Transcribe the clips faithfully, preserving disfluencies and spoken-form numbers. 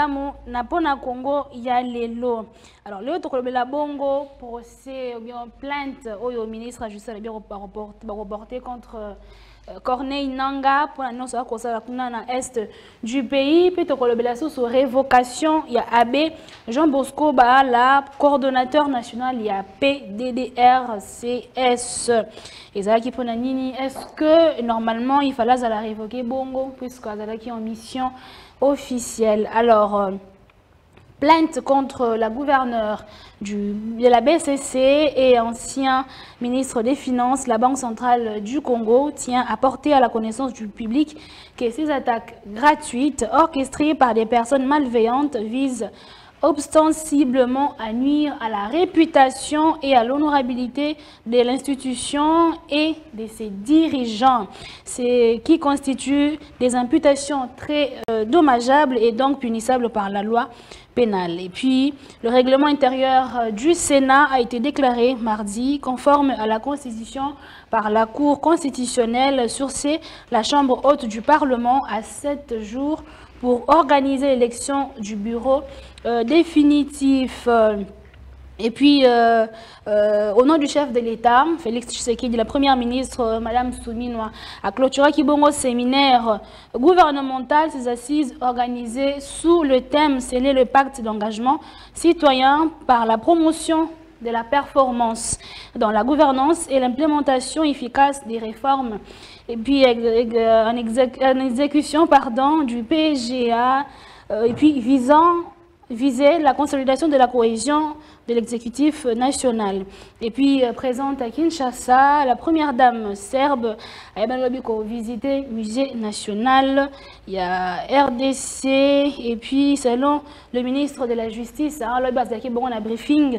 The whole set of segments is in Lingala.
malamu na pona Congo ya lelo. Alors le tokolobela bongo procès ou bien plainte au ministre de la Justice bien reporté contre Corneille Nangaa pour annoncer que ça na est du pays puis tokolobela sur révocation il y a Abbé Jean Bosco ba la coordonnateur national il y a P D D R C S. Et ça qui pona nini est-ce que normalement il fallait la révoquer bongo puisque ça qui en mission officielle. Alors euh, plainte contre la gouverneure du, de la B C C et ancien ministre des Finances, la Banque centrale du Congo tient à porter à la connaissance du public que ces attaques gratuites orchestrées par des personnes malveillantes visent ostensiblement à nuire à la réputation et à l'honorabilité de l'institution et de ses dirigeants, ce qui constitue des imputations très euh, dommageables et donc punissables par la loi pénale. Et puis, le règlement intérieur du Sénat a été déclaré mardi conforme à la Constitution par la Cour constitutionnelle. Sur ce, la Chambre haute du Parlement a sept jours pour organiser l'élection du bureau euh, définitif. Euh, et puis, euh, euh, au nom du chef de l'État, Félix Tshisekedi, la première ministre, euh, Madame Souminwa, a clôturé Kibongo séminaire gouvernemental, ces assises organisées sous le thème scellé le pacte d'engagement citoyen par la promotion de la performance dans la gouvernance et l'implémentation efficace des réformes. Et puis, en, exé en exécution pardon, du P G A, euh, et puis visant viser la consolidation de la cohésion de l'exécutif national. Et puis, euh, présente à Kinshasa, la première dame serbe a visité le musée national, il y a R D C, et puis selon le ministre de la Justice, hein, le briefing,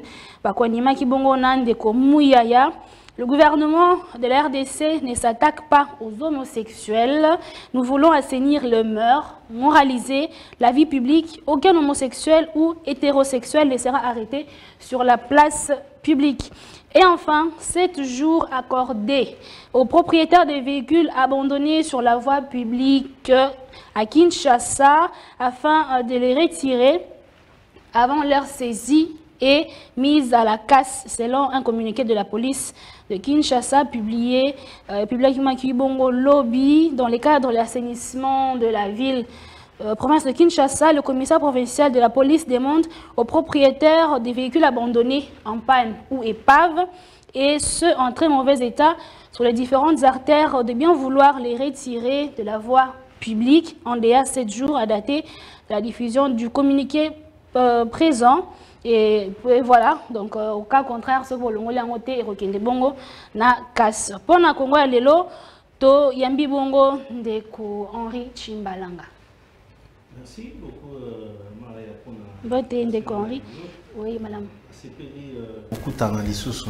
le gouvernement de la R D C ne s'attaque pas aux homosexuels. Nous voulons assainir le mœurs, moraliser la vie publique. Aucun homosexuel ou hétérosexuel ne sera arrêté sur la place publique. Et enfin, sept jours accordés aux propriétaires des véhicules abandonnés sur la voie publique à Kinshasa afin de les retirer avant leur saisie et mise à la casse selon un communiqué de la police de Kinshasa publié euh, publiquement Kibongo Lobby dans le cadre de l'assainissement de la ville euh, province de Kinshasa. Le commissaire provincial de la police demande aux propriétaires des véhicules abandonnés en panne ou épave et ceux en très mauvais état sur les différentes artères de bien vouloir les retirer de la voie publique en D A sept jours à dater de la diffusion du communiqué euh, présent. Et, et voilà, donc euh, au cas contraire, ce que l'on a noté et bongo na casse. Pour na Congo ya lelo, to yambi bongo de ko Henri Tshimbalanga. Merci beaucoup, euh, Maria. Vote de ko Henri. Oui, madame. C'est beaucoup d'analyses sur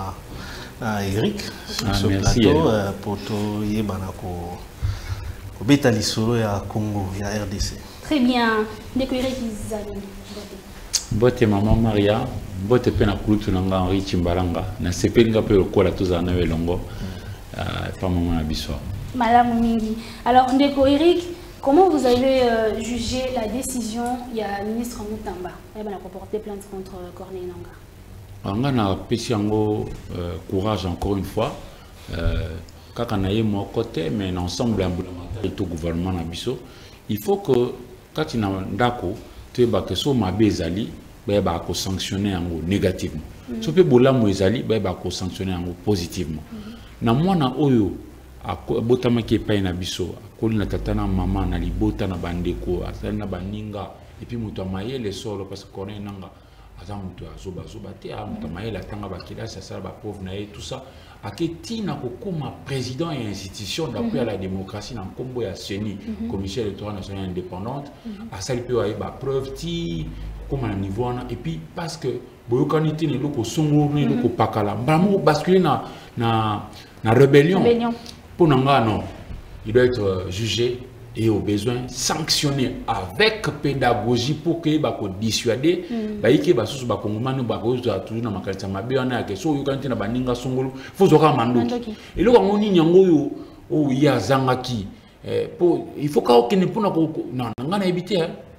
na Eric sur ce merci, plateau euh, pour to yebana ko ko betali solo ya Congo ya R D C. Très bien. De ko Eric Izani. Bote maman Maria, bote pena kulutu nanga Henri Tshimbalanga, na sepelinga pe lokola tozana na welongo, pa maman na biso. Madame Mingi. Alors Ndeko Eric, comment vous avez euh, jugé la décision il y a ministre Moutamba, elle a porté plainte contre Corneille Nangaa? Anga na pesi yango courage encore une fois, kaka na ye mo côté mais l'ensemble implémentaire tout gouvernement na biso, il faut que quand il a ndako tu ba que so mabe ezali ba ba ko sanctionner yango négativement so pe bolamu ezali ba ba ko sanctionner yango positivement na mwana oyo botama ki epai na biso akoli na tata na mama na libota na bandeko azali na baninga et puis mutu amayele solo parce que Corneille Nangaa aza mutu azoba zoba te a mutu amayele atanga bakilasi asala ba pauvre na ye tout ça aketi na kokoma président et institution d'appui à la démocratie na nkombo ya C E N I, commission électorale nationale indépendante, asali pe wa ba preuve ti comme à niveau wana et puis parce que boyokani te ne loko songo ne loko pakala mbamo basculer na na na rébellion pour nanga non, il doit être jugé et au besoin sanctionné avec pédagogie pour que ba ko dissuader ba yike ba susu ba kongomani ba ko toujours na makalita mabe wana ya keso yo kantina baninga songolo faut zoka mandoki et lo ngoni nyango yo o ya zangaki eh pour il faut ka okene pona ko non ngana ebité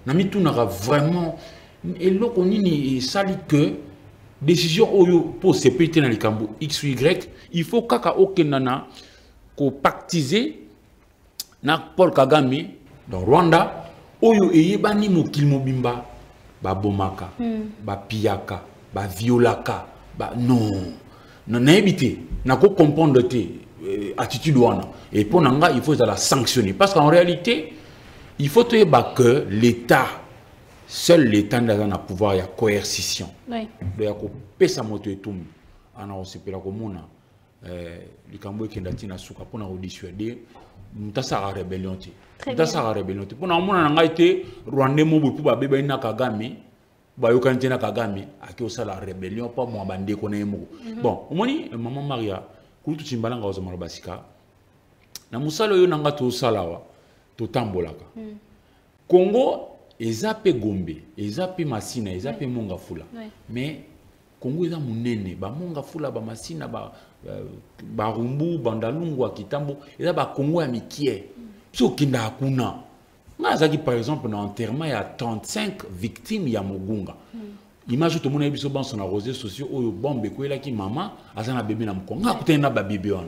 nami tout n'aura vraiment et là on y sali que décision oyo pour se péter dans les cambo X ou Y, il faut kaka okenana ko pactiser na Paul Kagame dans Rwanda oyo eyebani mokili mobimba ba bomaka mm. ba piyaka ba violaka ba non na naebité na ko comprendre te euh, attitude wana et pour nanga il faut la sanctionner parce qu'en réalité il faut que l'État seul l'État n'a pas pouvoir ya coercition oui de ya ko pesa moto etum ana osepela ko mona euh likambo ekendati na suka pona ko dissuader mutasa rébellion ti mutasa rébellion ti pona mona nga été Rwanda mo bu ba beba ina Kagame ba yokanti na Kagame aki osala rébellion pas mo bande ko na yemo bon omoni maman Maria kutu chimbala nga ozomala basika na musalo yo nanga to salawa to tambolaka mm. Congo ezape Gombe ezape Masina ezape oui. Monga fula oui. Mais Congo eza munene ba monga fula ba Masina ba ba rumbu bandalungu kitambo eza ba Congo ya mikie mm. So kinda hakuna ngazaki par exemple na enterrement ya trente-cinq victimes ya Mugunga mm. Image tout monde biso banso na réseaux sociaux oyo bombe ko elaki mama azana bébé na mkonga kutena ba bébé wana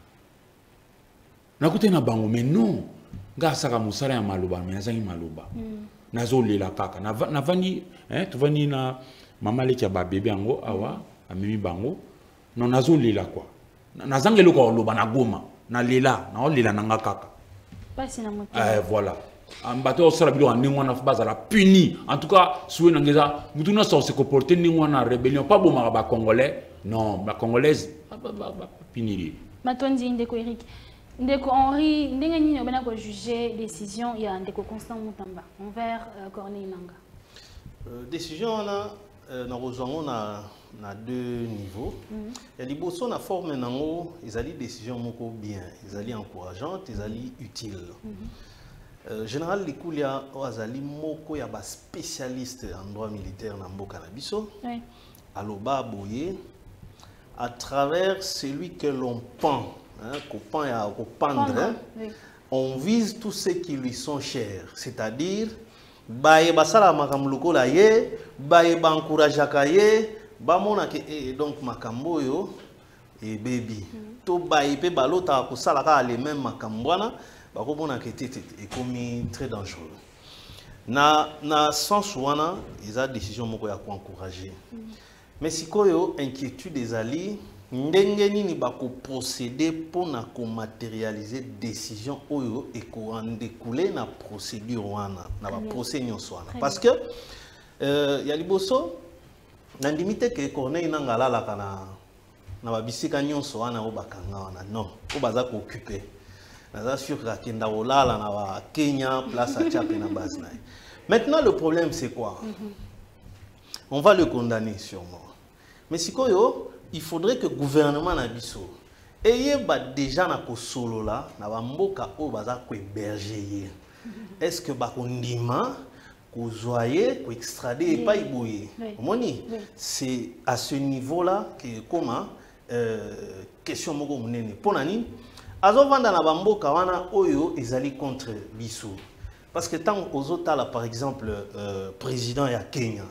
na kutena bango mais non nga saka musala ya maluba mais nazangi maluba mm. Nazo lela kaka na navani hein tu vani na mama leki ya ba bébé yango awa amimi bango non nazo lela quoi nazangi loko loba na goma na lela na lela nanga kaka pas na moto eh voilà ambato sala bilo andingo na baza la puni en tout cas soué ngeza mutuna so se comporter ningo na rébellion pas bon ba congolais non ba congolaise ba punir matondi ndeko Eric ndeko Henri ndenge nini obena ko juger décision ya ndeko Constant Mutamba envers euh, Corneille Nangaa euh, décision là euh, na rozango na na deux niveaux mm -hmm. Ya liboso na forme nango ezali décision moko bien ezali encourageante ezali utile mm -hmm. euh, général Likulia azali moko ya ba spécialiste en droit militaire na mboka na biso oui. Aloba boye à travers celui que l'on pend hein, qu'on à pendre, oui. On vise tous ceux qui lui sont chers, c'est-à-dire baye basala makamluko la ye, baye bankourajaka ye, ba mona ke eh, donc makambo yo et baby. Mm. To baye pe balota ko sala ka les mêmes makambwana, ba ko mona ke tete et commis très dangereux. Na na sens wana, ils a décision moko ya ko encourager. Mm. Mais si koyo inquiétude des alliés ndenge nini bako procéder pour na ko matérialiser décision oyo et ko en découler na procédure wana na ba procès nyonso wana parce que euh ya liboso na limite que Corneille Nangaa la kana na ba bisika nyonso wana o bakanga wana non o baza ko occuper na sûr que kenda olala na ba Kenya place à Tchapé na base na. Maintenant le problème c'est quoi? Mm-hmm. On va le condamner sûrement. Mais si koyo il faudrait que le gouvernement nabiso eye ba déjà na ko solo la na ba mboka o baza ko héberger. Est-ce que ba kondima ko zoyer ko extrader et pas iboyer? Moni c'est à ce niveau-là que comment euh, question moko munene ponani azo vanda na ba mboka wana oyo ezali contre biso parce que tant ozotala par exemple euh, président ya Kenya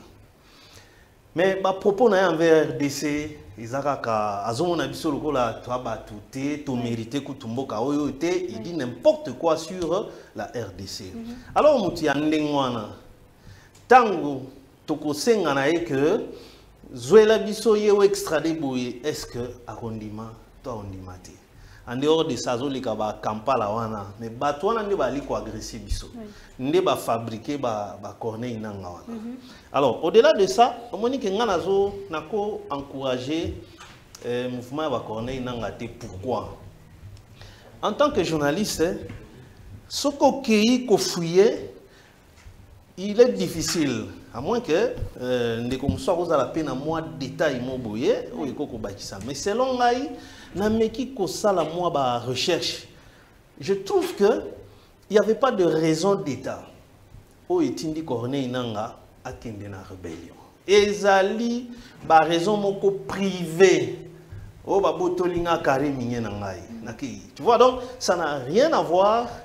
mais ba propos na envers R D C izaka azomona biso lokola to batute to mériter kutumboka oyo te il dit n'importe quoi sur la R D C. Mm -hmm. Alors muti ya ndengwana tango tokosenga na ye que zoela biso yewe extrader boye est-ce que arrondiment to arrondimate en dehors de ça zolika ba Kampala wana mais bato wana nde bali ko agresser biso nde ba fabriquer ba ba Corneille Nangaa wana. Mm -hmm. Alors au-delà de ça Monique ngana zo nako encourager euh, mouvement ba Corneille Nangaa te pourquoi en tant que journaliste soko kei ko fouiller il est difficile à moins que ndeko muso ko za la peine à moi détail mo boye o ekoko bakisa mais selon ngai na meki ko sala moi ba recherche je trouve que il y avait pas de raison d'état o etindi Corneille Nangaa akende na rébellion ezali ba raison moko privé o ba botolinga carré minye na ngai naki tu vois donc ça n'a rien à voir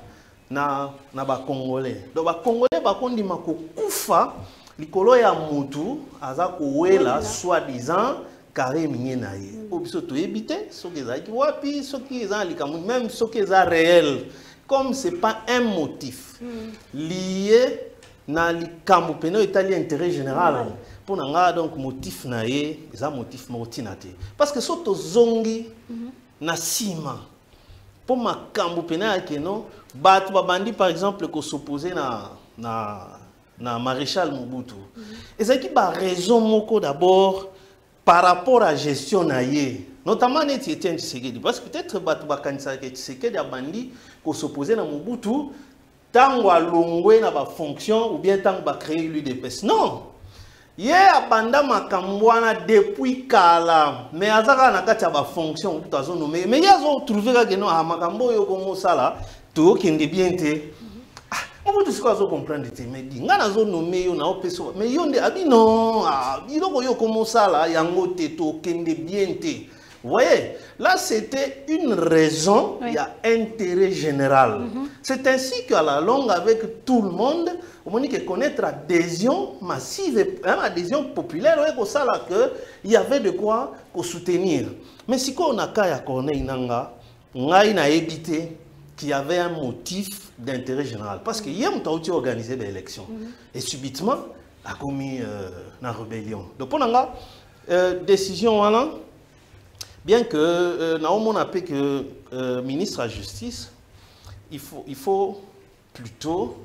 na na ba Congolais. Donc ba Congolais ba kondima ko kufa likolo ya mutu aza kowela soi-disant carré minye na ye. O biso to ebité soki ezaki wapi soki eza likamu même soki eza réel comme c'est pas un motif lié na likamu peno itali intérêt général pour nga donc motif na ye eza motif motinate parce que soto zongi na sima pour makambu pena ke no batu babandi par exemple ko s'opposer na na na maréchal Mobutu. Et c'est qui ba raison moko d'abord par rapport à gestion na ye notamment net Etienne Tshisekedi parce que peut-être batu bakanisa ke Tshisekedi abandi ko s'opposer na Mobutu tango alongwe na ba fonction ou bien tango ba créer l'U D P S. Non. Ye abanda makambwana depuis kala mais azaka na kati ya ba fonction tout azo nommé mais yazo trouver ka que non makambo yo komo sala to kende bien te ah on peut se quoi comprendre te mais di ngana zo nommé yo na opeso mais yo nde abi non ah biloko yo komo sala yango te to kende bien te. Vous voyez, là c'était une raison, il oui. y a intérêt général. Mm-hmm. C'est ainsi qu'à la longue, avec tout le monde, on dit que connaître adhésion massive, hein, adhésion populaire, il y avait de quoi soutenir. Mais si on a qu'à Corneille Nanga, on a évité qu'il y avait un motif d'intérêt général. Parce que hier, on a organisé des élections. Mm-hmm. Et subitement, a commis euh, une rébellion. Donc, on a euh, décision, voilà. Bien que euh, Naomo n'a pas que euh, ministre de la Justice, il faut, il faut plutôt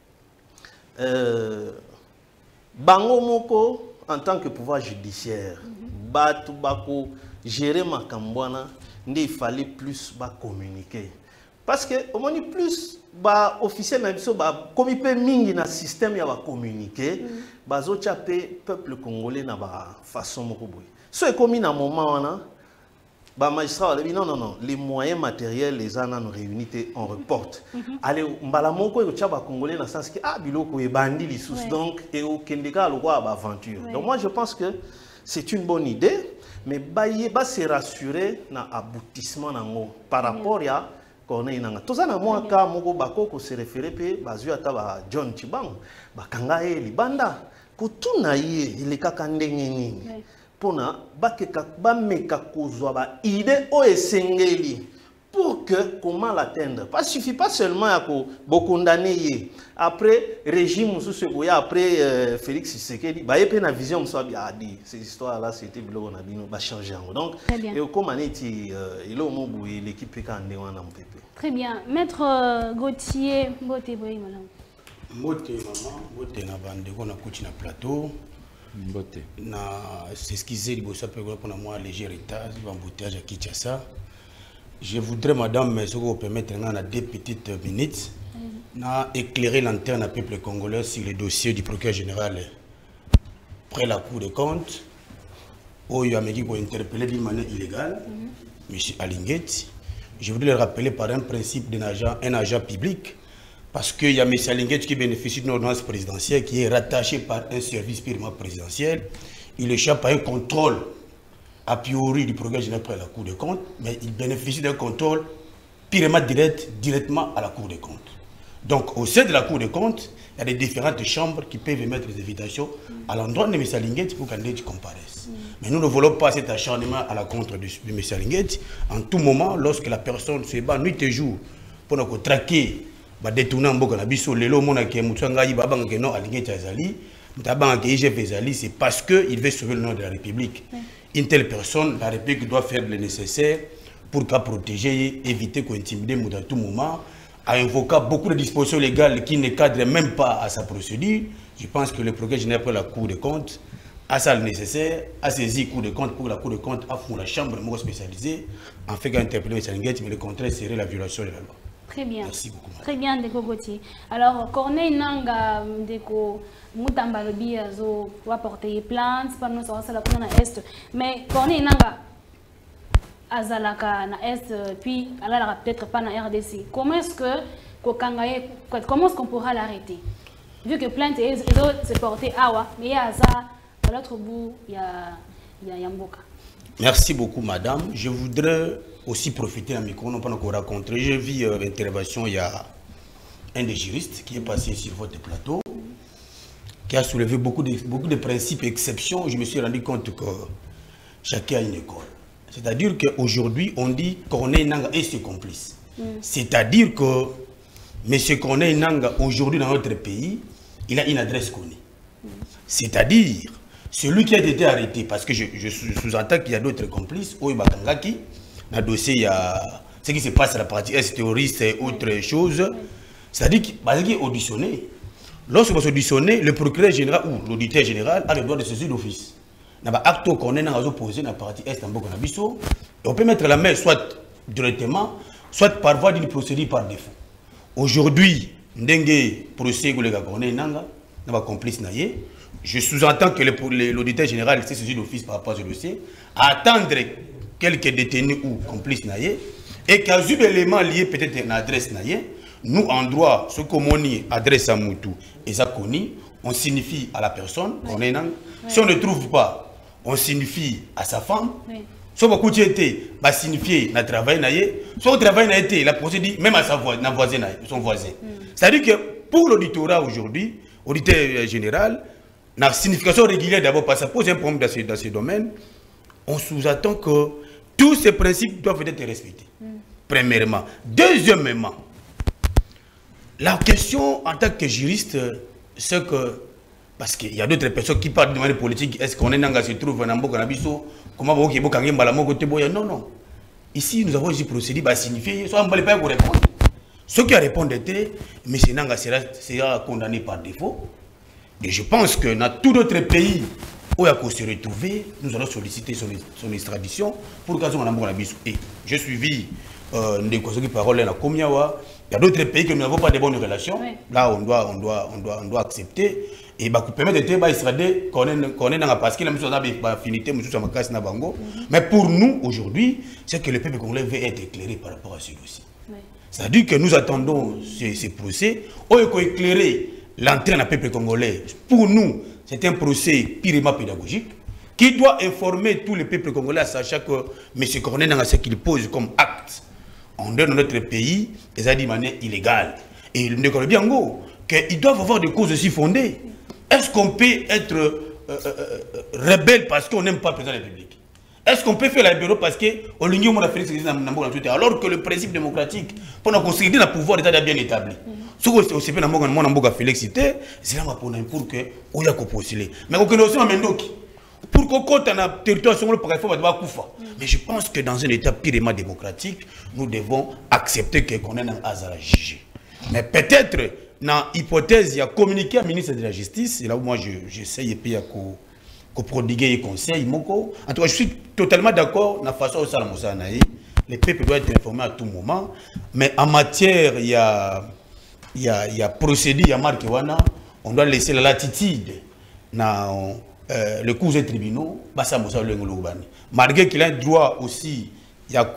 euh, Bango Moko en tant que pouvoir judiciaire, mm-hmm. Batu Bako gérer Makambwana, il fallait plus bah, communiquer. Parce que au moins plus bah officiel même so bah comme il peut mingi na système ya va communiquer, bah zo chapé peuple congolais na ba façon moko boy. So e comme na moment là bah magistrat a dit non non non les moyens matériels les en ont réunis on reporte. Allez mbala moko e chaba congolais na sens que ah biloko e bandi li sous donc et au kendeka le roi ba aventure. Donc moi je pense que c'est une bonne idée mais bah bah se rassurer na aboutissement nango par rapport ya Corneille Nanga. Tout ça na moi ka moko bako ko se référer pe bazu ata ba John Chibangu bakanga e libanda ko tuna ye ile kaka ndenge nini pona bakeka ba meka kozwa ba idée o esengeli pour que comment l'atteindre. Pas suffit pas seulement à ko bokondane après régime sous boya après euh, Félix Tshisekedi ba yepe na vision mso a dit ces histoires là c'était bilo na bino ba changer en donc et comme aneti il est au mobu l'équipe ka ndé wana mpepe. Très bien. Maître euh, Gauthier, Mbote Boy madame. Mbote maman, Mbote na bande ko na kuchi na plateau. Mbote. Na s'excuser libosa pe ko na moi léger retard, embouteillage à Kinshasa. Je voudrais, madame, mais si vous permettez, dans deux petites minutes, mm -hmm. éclairer l'antenne à peuple congolais sur le dossier du procureur général près la Cour des comptes, où il y a un qui a interpellé d'une manière illégale, mm -hmm. M. Alinguet. Je voudrais le rappeler par un principe d'un agent, un agent public, parce qu'il y a M. Alinguet qui bénéficie d'une ordonnance présidentielle qui est rattachée par un service purement présidentiel. Il échappe à un contrôle a priori du procureur général près la Cour des comptes, mais il bénéficie d'un contrôle purement direct, directement à la Cour des comptes. Donc, au sein de la Cour des comptes, il y a des différentes chambres qui peuvent émettre des invitations à l'endroit de M. Alinguet pour qu'il comparaisse. Mm. Mais nous ne voulons pas cet acharnement à la contre de, de M. Alinguet. En tout moment, lorsque la personne se bat nuit et jour pour nous traquer, détourner un peu de biso, lelo mona ke mutsanga yi babanga ke non Alinguet azali, mtabanga ke I G F azali, c'est parce que il veut sauver le nom de la République. Mm. Une telle personne, la République doit faire le nécessaire pour qu'à protéger, éviter qu'on intimide à tout moment, à invoquer beaucoup de dispositions légales qui ne cadrent même pas à sa procédure. Je pense que le procureur général pour la Cour des comptes a ça le nécessaire, a saisi la Cour des comptes pour que la Cour des comptes a fond la chambre spécialisée, en fait qu'interpeller M. Alinguet, mais le contraire serait la violation de la loi. Très bien. Merci beaucoup. Madame. Très bien, Ndeko Gauthier. Alors, Corneille Nanga, Ndeko Moutamba Lobi, Azo, va porter plainte, par nous, ça va la na Est. Mais Corneille Nanga, Azalaka na Est, puis elle peut-être pas na R D C. Comment est-ce que, comment est-ce qu'on pourra l'arrêter? Vu que plainte et les autres se porter Awa, mais il y a Aza, à l'autre bout, il y a, il y a Yamboka. Merci beaucoup, madame. Je voudrais aussi profiter d'un micro, non pas qu'on rencontre. J'ai vu euh, l'intervention il y a un des juristes qui est passé sur votre plateau, qui a soulevé beaucoup de, beaucoup de principes et exceptions. Je me suis rendu compte que chacun a une école. C'est-à-dire qu'aujourd'hui, on dit Corneille Nangaa et ses complices. Mm. C'est-à-dire que M. Corneille Nangaa, aujourd'hui dans notre pays, il a une adresse connue. Mm. C'est-à-dire, celui qui a été arrêté, parce que je, je sous-entends qu'il y a d'autres complices, Oye Bakangaki, dans le dossier, il y a ce qui se passe à la partie est terroriste et autre chose. C'est-à-dire qu'il est auditionné. Lorsque vous auditionnez, le procureur général ou l'auditeur général a le droit de saisir d'office. Il y a un acte qu'on a posé dans la partie est et on peut mettre la main soit directement, soit par voie d'une procédure par défaut. Aujourd'hui, Ndenge procès que le gars Corneille Nangaa n'a complice naïe. Je sous-entends que l'auditeur général s'est saisi d'office par rapport à ce dossier, à attendre quelques détenus ou complices naïe, et qu'à eu éléments liés peut-être à une adresse naïe. Nous, en droit, ce qu'on adresse à Moutou et Zakoni, on signifie à la personne, oui. On est oui. Si on ne trouve pas, on signifie à sa femme. Oui. Si on a été, on signifie à travail, si on travail n'a été, la procédure, même à sa voisine, son voisin. Mm. C'est-à-dire que pour l'auditorat aujourd'hui, auditeur général, la signification régulière d'abord, parce que ça pose un problème dans ce, dans ce domaine, on sous-attend que tous ces principes doivent être respectés. Mm. Premièrement. Deuxièmement, la question en tant que juriste, c'est que, parce qu'il y a d'autres personnes qui parlent de manière politique, est-ce qu'on est Nangaa se trouve en Ambo Kanabiso, comment vous avez dit non, non. Ici, nous avons ici procédé à signifier, soit on ne peut pas répondre. Ceux qui répondent, M. Nangaa sera, sera condamné par défaut. Et je pense que dans tout d'autres pays où il a se retrouver, nous allons solliciter son, son extradition pour que nous Ambo Kanabiso. Et j'ai suivi euh, des paroles dans la Komiawa. Il y a d'autres pays que nous n'avons pas de bonnes relations. Oui. Là, on doit, on, doit, on, doit, on doit accepter. Et bah, permettre de extrader qu'on est dans la parce qu'il a une affinité, mais pour nous, aujourd'hui, c'est que le peuple congolais veut être éclairé par rapport à ce dossier. Oui. C'est-à-dire que nous attendons ces, ces procès. On veut éclairer l'entrée dans le peuple congolais. Pour nous, c'est un procès purement pédagogique qui doit informer tout le peuple congolais, sachant que M. Corneille Nangaa, ce qu'il pose comme acte en dehors de notre pays, ils ont dit de manière illégale. Et nous connaissons bien qu'ils doivent avoir des causes aussi fondées. Est-ce qu'on peut être euh, euh, euh, rebelle parce qu'on n'aime pas le président de la République? Est-ce qu'on peut faire la bureau parce qu'on l'a dit alors que le principe démocratique, pour nous considérer le pouvoir d'État bien établi? Ce que c'est aussi pour Félix Cité, c'est là pour que on y a postulé. Mais on connaît aussi un Mendoki. Pour qu'on compte dans le territoire, mais je pense que dans un État purement démocratique, nous devons accepter qu'on est dans un hasard à juger. Mais peut-être, dans l'hypothèse, il y a communiqué à ministre de la Justice, et là où moi j'essaye de prodiguer les conseils. En tout cas, je suis totalement d'accord dans la façon dont ça a été. Les peuples doivent être informés à tout moment. Mais en matière, il y a, il y a, il y a procédé, il y a marqué, on doit laisser la latitude dans euh, le cours des tribunaux. Malgré qu'il a un droit aussi, il y a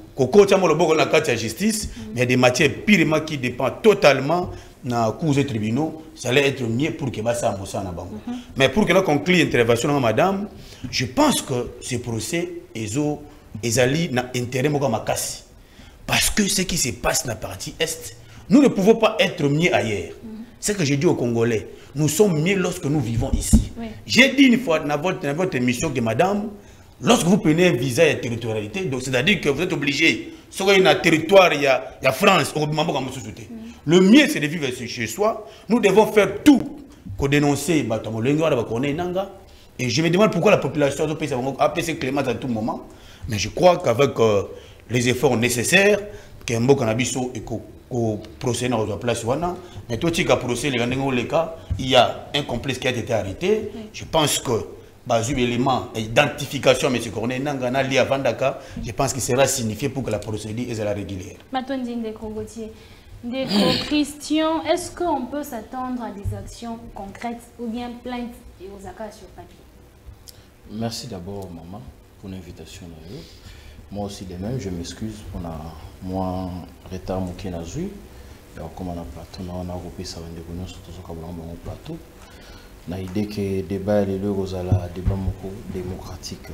la justice, mais il y a des matières purement qui dépendent totalement dans le cours des tribunaux. Ça allait être mieux pour que ça soit en banque. Mais pour que l'on conclue l'intervention, madame, je pense que ce procès est allé dans l'intérêt de Makassi. Parce que ce qui se passe dans la partie Est, nous ne pouvons pas être mieux ailleurs. C'est ce que j'ai dit aux Congolais. Nous sommes mieux lorsque nous vivons ici. Oui. J'ai dit une fois dans votre, dans votre émission que madame, lorsque vous prenez un visa et territorialité, c'est-à-dire que vous êtes obligé, si vous avez un territoire, il y a, il y a France, mm. le mieux c'est de vivre chez soi. Nous devons faire tout pour dénoncer Nangaa. Et je me demande pourquoi la population a fait clément à tout moment. Mais je crois qu'avec euh, les efforts nécessaires, qu'un mot cannabiso et qu'au procès dans la place, mais tout ce qui a procès, il y a un complice qui a été arrêté. Oui. Je pense que bas élément d'identification M. Corneille Nangaa lié à Vandaka, je pense qu'il sera signifié pour que la procédure soit régulière. Maintenant, Christian, est-ce qu'on peut s'attendre à des actions concrètes ou bien plaintes et aux accords sur papier? Merci d'abord, maman, pour l'invitation. Moi aussi, de même, je m'excuse pour la moi retard mon kenazui. Comme on a plateau, on a regroupé ça dans des réunions sur tout ce qu'on a plateau. Na idée que débat est le rosala débat démocratique.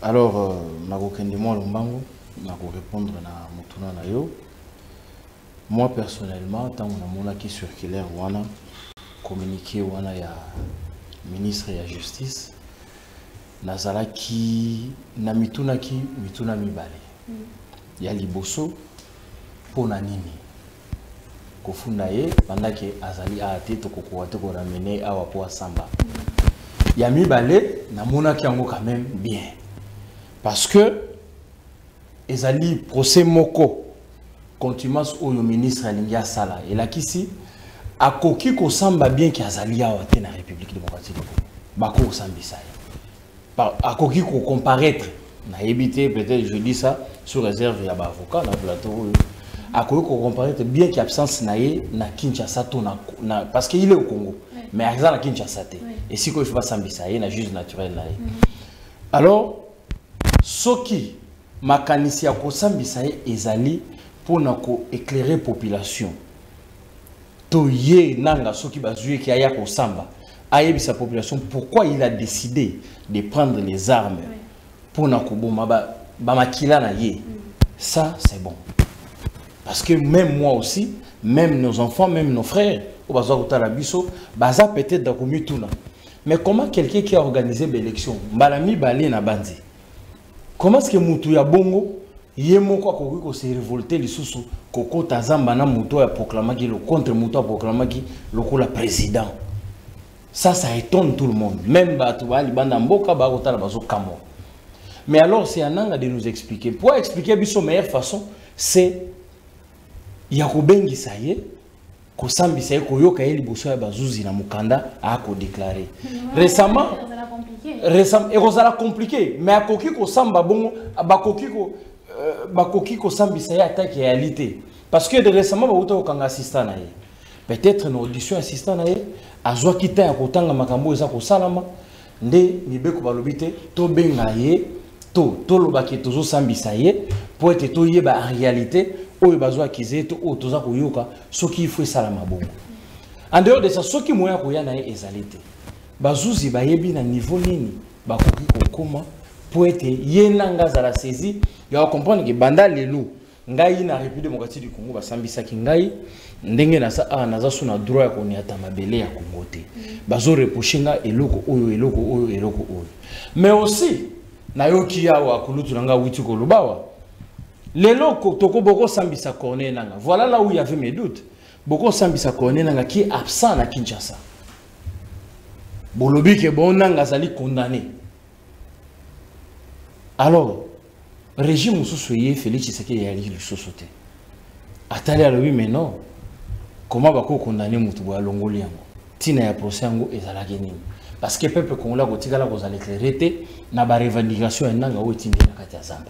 Alors, na aucun de moi le mango, na répondre na mutuna na yo. moi personnellement, tant que je qui circulaire, wana communiqué wana ya ministre de la justice, nazala ki na mituna ki mituna mibale. Il y a liboso pour nini. Kofunda ye pendant que azali a été to kokoa to ko ramener awa po samba. Il y a mibale na mona ki yango quand même bien. Parce que ezali procès moko contumace au ministre alingia sala et la kisi akoki ko samba bien ki azali awa te na République démocratique du Congo. Bako sambisa. Akoki ko comparaître na éviter peut-être je dis ça sous réserve ya ba avocat na plateau akoki ko comparaître bien ki absence na ye na Kinshasa to na, na parce qu'il est au Congo oui. Mais à na Kinshasa te oui. Et si ko il faut pas sambisa ye na juge naturel na ye mm -hmm. Alors soki makanisi ya ko sambisa ye ezali pour na ko éclairer population to ye nanga soki bazui ki aya ko samba ayebi sa population pourquoi il a décidé de prendre les armes oui. Pour na ko boma ba, ba makila na ye mm. Ça c'est bon parce que même moi aussi même nos enfants même nos frères au baza kutala biso baza peut-être da komi tuna mais comment quelqu'un qui a organisé l'élection balami balé na bandi comment est-ce que mutu ya bongo yemo kwa ko ko se révolter lisusu koko tazamba na mutu ya proclamaki le contre mutu ya proclamaki le ko la président ça ça étonne tout le monde même batu bali banda mboka ba kotala bazo kamo mais alors c'est ananga de nous expliquer pour expliquer biso meilleure façon c'est ya ko bengi ça y est ko sambisa ko yoka yeli boso ya bazuzi na mukanda a ko déclarer récemment récemment et rozala compliqué mais akoki ko samba bongo bakoki ko bakoki ko sambisa ya attaque réalité parce que de récemment ba uta okanga assistant na ye peut-être une audition assistant na ye azwa kita ya kotanga makambo eza ko salama nde mibeko balobite to benga ye to to lobaki tozo sambisa ye pour être to yeba en réalité oyo bazwa kizeto o toza koyoka soki ifwe salama bongo en dehors de ça soki moya koya na ye ezalite bazuzi bayebi na niveau nini bakoki kokoma pour être yenanga za la saisie ya comprendre que banda lelo ngai na République démocratique du Congo basambisa ki ngai ndenge na sa a naza suna droit ya koniata mabele ya Congo te bazo reprocher eloko oyo eloko oyo eloko oyo mais aussi na yoki yawa kulutu nanga wuti ko lubawa lelo toko boko sambisa Corneille nanga voilà là où il y avait mes doutes boko sambisa Corneille nanga qui est absent na Kinshasa bolobi ke bon nanga zali condamné alors régime sous-soyé Félix Tshisekedi yali le sosoté atali alobi mais non comment bako condamner mutu bo alongoli yango tina ya procès yango ezalaki nini parce que peuple congolais ko tikala ko zali éclairer na ba revendication ya nanga o tindi na kati ya Zamba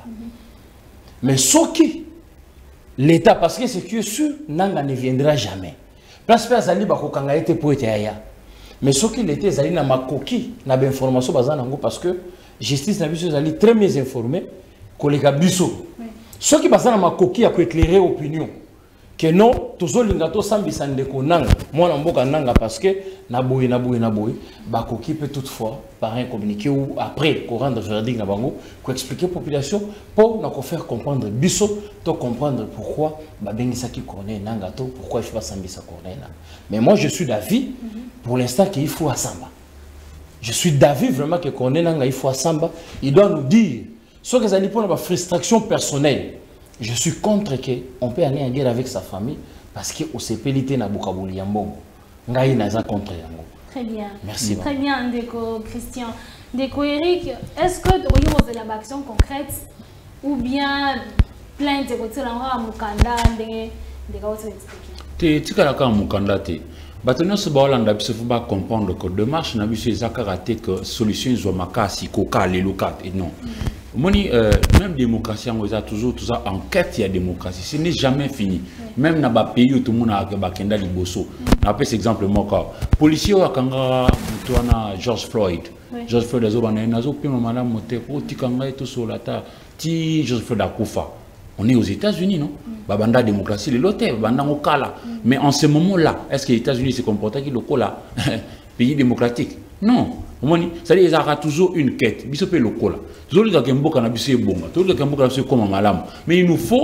mais soki l'état parce que c'est que sûr nanga ne viendra jamais place pe azali bako kanga été pour être aya mais soki l'état ezali na makoki na ba information bazana ngo parce que justice na biso ezali très bien informé koleka biso soki bazana makoki ya ko éclairer opinion que non toujours lingato sambisa ndeko nanga mwana mboka nanga parce que na boye na boye na boye bakoki peut toutefois par un communiqué ou après ko rendre verdict na bango ko expliquer population pour na ko faire comprendre biso to comprendre pourquoi ba bengisa ki Corneille nanga to pourquoi il faut pas sambisa Corneille nanga mais moi je suis d'avis pour l'instant qu'il faut asamba je suis d'avis vraiment que Corneille nanga il faut asamba il doit nous dire ce que ça dit pour la frustration personnelle. Je suis contre qu'on peut aller en guerre avec sa famille parce que au C P L T na bukabuli yambongo. Ngai naza contre yango. Très bien. Merci. Très bien, Ndeko Christian. Ndeko Eric, est-ce que vous avez une action concrète ou bien plainte de côté la mukanda ndenge ndeka vous expliquer? Te tika la ka mukanda te. Batono se ba Hollande biso faut pas comprendre que démarche na biso ezaka te que solution zo makasi koka le local et non. Moni, euh, même démocratie, on a toujours tout ça en quête, il y a démocratie. Ce n'est jamais fini. Oui. Même dans les pays où tout le monde a bakenda liboso. On appelle cet exemple mon cas. Policier au Kanga, George Floyd. Oui. George Floyd, les autres, les autres, madame Moté, ti Kanga et tout sur la table. Ti George Floyd Akufa. On est aux États-Unis, non? Babanda démocratie, les lotés, babanda okala. Mais en ce moment-là, est-ce que les États-Unis se comportent comme le pays démocratique? Non. C'est-à-dire qu'il y a toujours une quête. Mais il nous faut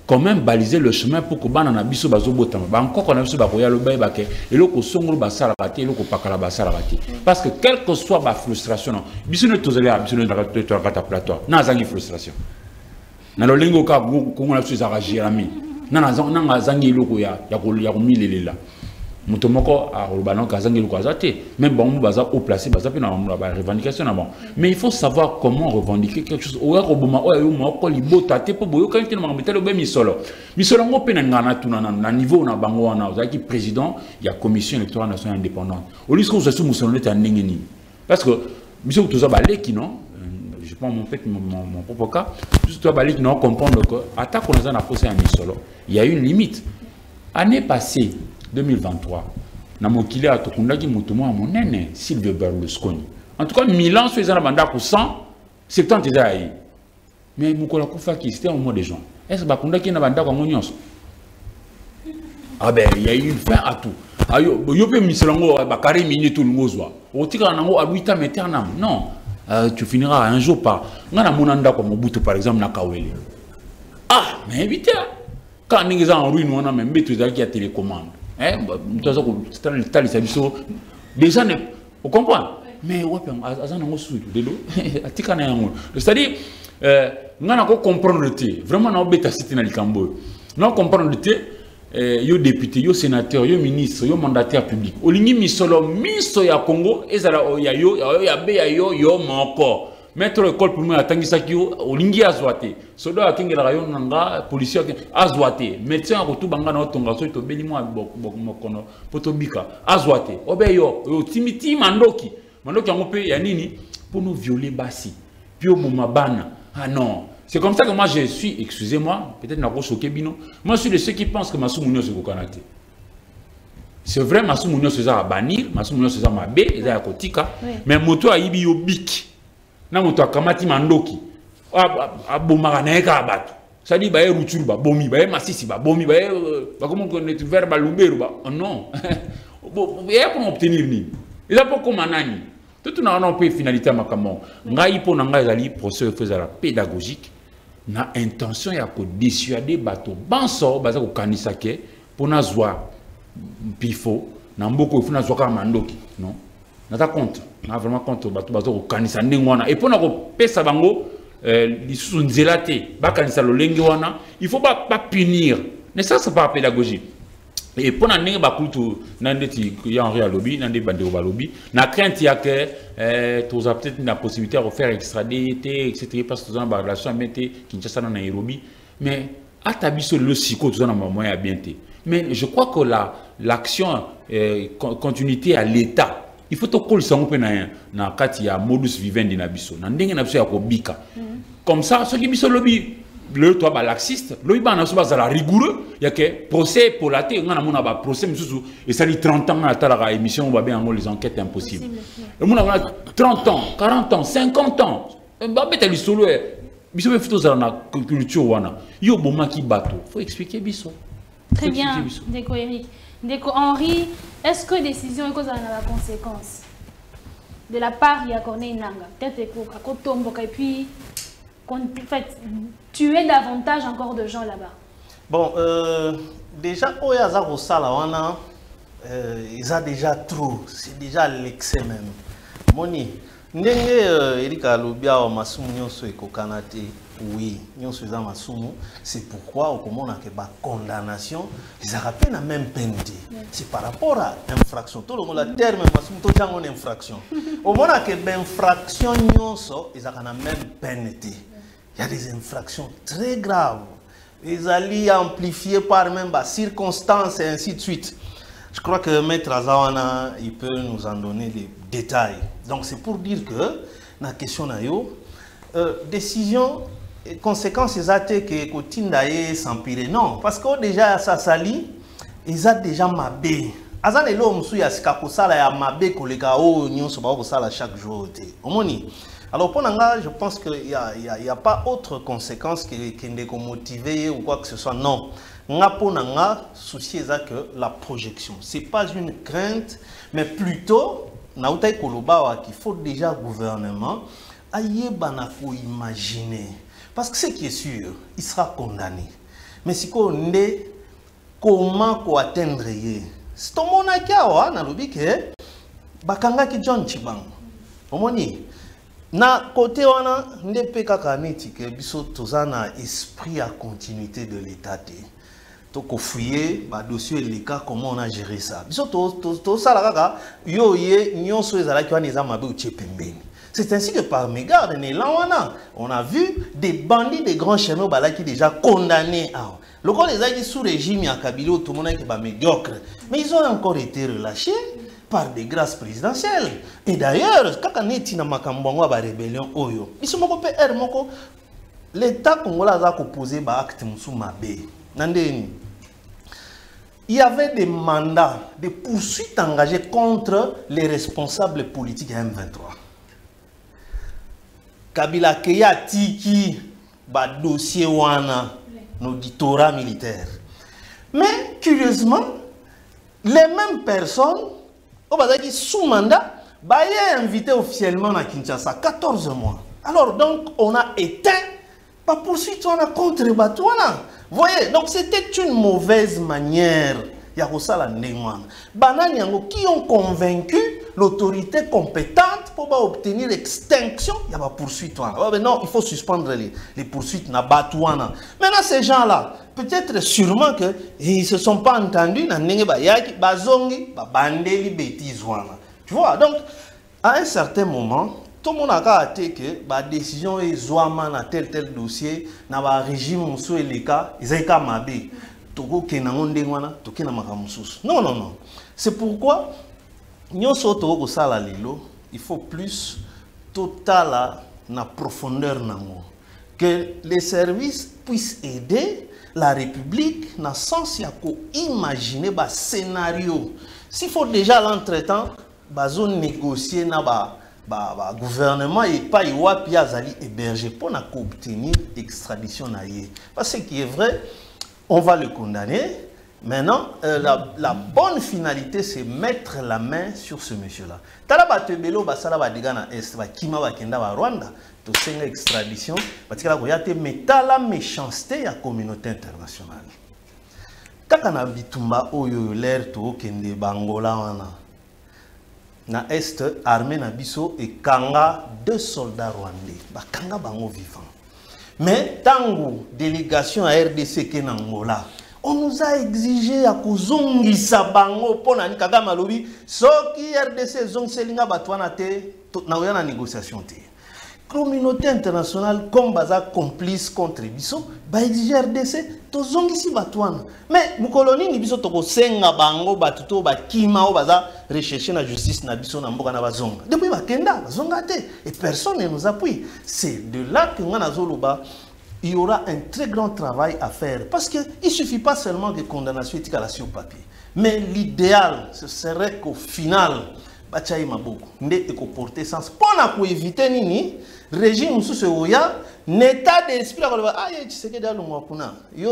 quand même baliser le chemin pour que bana na biso bazobotama ba encore qu'on a biso ba koya lo bay ba ke eloko songolo ba sala ba te eloko pakala ba sala ba te parce que quelle que soit ba frustration non biso ne tozali a biso ne na to kata plateau na zangi frustration na lo lingo ka ko ngona biso za rajirami na na zang na zangi eloko ya ya ko ya ko milelela muto moko a robana ka zangi eloko azate même bon baza au placé baza pe na ba revendication na bon mais il faut savoir comment revendiquer quelque chose o ko boma o yo moko libota te po boyo kan te na metelo be misolo misolo ngo pe na ngana tuna na niveau na bango wana ozaki président ya commission électorale nationale indépendante au lieu que vous assumez musolo te ndengeni parce que biso to za baleki non je prends mon, mon, mon, mon propre cas juste toi baleki non comprendre que attaque on a na posé un misolo il y a une limite année passée deux mille vingt-trois na mokili atokundaki mutu mwa monene Silvio Berlusconi en tout cas Milan so ezana banda ko cent soixante ezai mais mukola kufa ki c'était au mois de juin est-ce bakundaki na banda ko nyonso ah ben il y a eu une fin à tout ayo yo pe miselango ba carré mini tout ngozwa otika nango a huit ans éternam non euh, tu finiras un jour par ngana monanda ko Mobutu par exemple na Kawele ah mais éviter quand ningiza en ruine wana même betu zaki ya télécommande. Hein, déjà, vous comprenez? Mais c'est-à-dire, nous avons comprendre le thé. Vraiment, nous avons cité dans le Cambo. Nous avons comprendre le thé. Yo député, yo sénateur, yo ministre, yo mandataire public. Au ligne misolo, miso ya Congo, ezala ya yo, ya be ya yo, yo manko. Maître école pour moi atangi sakio olingi azwate sodo akingi la rayon nanga policier azwate médecin akotu banga na tonga so to beli mo mokono potobika azwate obeyo timiti mandoki mandoki yango pe ya nini pour nous violer basi pio mabana ah non c'est comme ça que moi je suis excusez-moi peut-être na ko choquer bino moi je suis de ceux qui pensent que Massou Mounio se kokanate c'est vrai Massou Mounio se za bannir Massou Mounio se za mabe eza ya kotika mais moto ayibi yo bik na moto akamati mandoki abomaka na ye kaka bato c'est-à-dire baye ruturu babomi baye masisi babomi baye bakomo connaître vers baluberu ba non ya pour obtenir nini eza po koma nani tout na on peut finalité makamo ngai po na ngai ezali procès faisala pédagogique na intention ya ko dissuader bato banso baza ko kanisa ke pona zwa pifo na mboko ifuna zwa ka mandoki non nata compte na vraiment compte bato bato ko kanisa ndengwana et pona ko pesa bango lisusu nzela te ba kanisa lolenge wana il faut pas pas punir mais ça c'est pas pédagogie et pona ndenge ba kutu na ndeti ya Henri Alobi na ndé bande ba lobi na crainte ya que euh tu as peut-être la possibilité de refaire extrader et cetera parce que dans la relation metté Kinshasa na Nairobi mais à tabiso le siko tout ça na moyen bien té mais je crois que la l'action euh, continuité à l'état il faut que ça soit na kati ya modus vivendi na biso na ndenge na biso ya kobika comme ça ce qui biso lobby le toi ba laxiste lobby ba na so ba za rigoureux ya que procès pour la té ngana mona ba procès misusu et ça dit trente ans na tala émission ba bien les enquêtes impossibles et mona trente ans quarante ans cinquante ans ba beta li solo biso be fito za na culture wana yo bomaki bato faut expliquer biso. Très bien, Ndeko Eric. Ndeko Henri, est-ce que décision est cause de la conséquence de la part de Corneille Nangaa? Peut-être que et puis en fait, tuer davantage encore de gens là-bas. Bon, euh, déjà, Oyaza Rosala, ils ont déjà trop, c'est déjà l'excès même. Moni, Ndenge Eric Alobia ou Massou Nyonso et Kokanate, oui, Nyonso et Massou, c'est pourquoi au moment où on a condamnation, ils rappellent la même peine. C'est par rapport à infraction. Tout le monde a terme Massou, tout le monde a infraction. Au moment où on a infraction Nyonso, ils ont la même peine. Il y a des infractions très graves. Ils allaient amplifier par même bah, circonstances et ainsi de suite. Je crois que Maître Azawana, il peut nous en donner les détails. Donc c'est pour dire que, la question na yo, euh, décision et conséquences, ils ont été que Kotindaye s'empirer. Non, parce que déjà, ça sali, ils ont déjà mabé. Azan et l'homme, il y a ce qu'il y a mabé, qu'il y a un chaque jour. Alors pour Nanga, je pense qu'il n'y a, a, a pas autre conséquence qui est motiver ou quoi que ce soit. Non. Pour Nanga, souci est que la projection. Ce n'est pas une crainte, mais plutôt, qu'il faut déjà gouvernement, aïe banako imaginer. Parce que ce qui est sûr, il sera condamné. Mais si on est comment ko atteindre ye. C'est ton monaki awa na lobi ke bakanga ki John Chibango. Omoni na côté wana ndepe kaka neti ke biso tozana esprit à continuité de l'état te. To ko fouiller ba dossier les cas comment on a géré ça. Biso to to to sala kaka yo ye nyonso ezala ki wana eza mabe uche pembeni. C'est ainsi que par mégarde, on a vu des bandits de grands chemins qui déjà condamnés. Le corps les a sous régime à Kabila, tout le monde est médiocre. Mais ils ont encore été relâchés par des grâces présidentielles. Et d'ailleurs, quand on est dans la rébellion, l'État congolais a proposé un acte sous Mabé. Il y avait des mandats, des poursuites engagées contre les responsables politiques à M vingt-trois. Kabila Keya tiki ba dossier wana l'auditorat militaire. Mais curieusement, les mêmes personnes au bazaki sous mandat ba y invité officiellement à Kinshasa quatorze mois. Alors donc on a éteint pas poursuite on a contre Batouana. Voyez, donc c'était une mauvaise manière ya kosala ndengwana. Banani yango qui ont convaincu l'autorité compétente pour obtenir l'extinction, il y a pas poursuite. Non, il faut suspendre les, les poursuites. Maintenant, ces gens-là, peut-être sûrement que ils ne se sont pas entendus. Tu vois, donc, à un certain moment, tout le monde a dit que la décision est dans tel tel dossier, dans le régime, et les cas, ils ont été non, non, non. C'est pourquoi il faut plus total na profondeur nango. Que les services puissent aider la République dans le sens où imaginer un scénario. S'il faut déjà l'entretemps, il négocier na ba ba ba gouvernement et pas iwa piazali héberger pour obtenir extradition na ye. Parce que ce qui est vrai, on va le condamner. Maintenant, euh, la, la bonne finalité, c'est mettre la main sur ce monsieur-là. Tala batebelo basala badiga na est ba kima ba kenda ba Rwanda to senga extradition parce que la koyate metala méchanceté ya communauté internationale. Kaka na bitumba oyo l'air to kende bangola wana. Na est armée na biso et kanga deux soldats rwandais. Ba kanga bango vivant. Mais tango délégation à R D C ke na Angola. On nous a exigé à Kuzungi Sabango pour na Kagame lobi soki R D C zong selinga batwana te na oya na négociation te. Communauté internationale comme baza complice contre biso ba exiger R D C to zongi si batwana. Mais mukoloni ni biso to ko senga bango batuto ba kima o baza rechercher na justice na biso na mboka na bazonga. Depuis ba kenda bazonga te et personne ne nous appuie. C'est de là que ngana zoloba il y aura un très grand travail à faire. Parce qu'il ne suffit pas seulement de condamnation éthique à la sur papier. Mais l'idéal, ce serait qu'au final, Bachaï Maboko, n'ait que porter sens. Pour éviter nini, régime sous ce oya, n'état d'esprit, ah, tu sais que dans le mois pour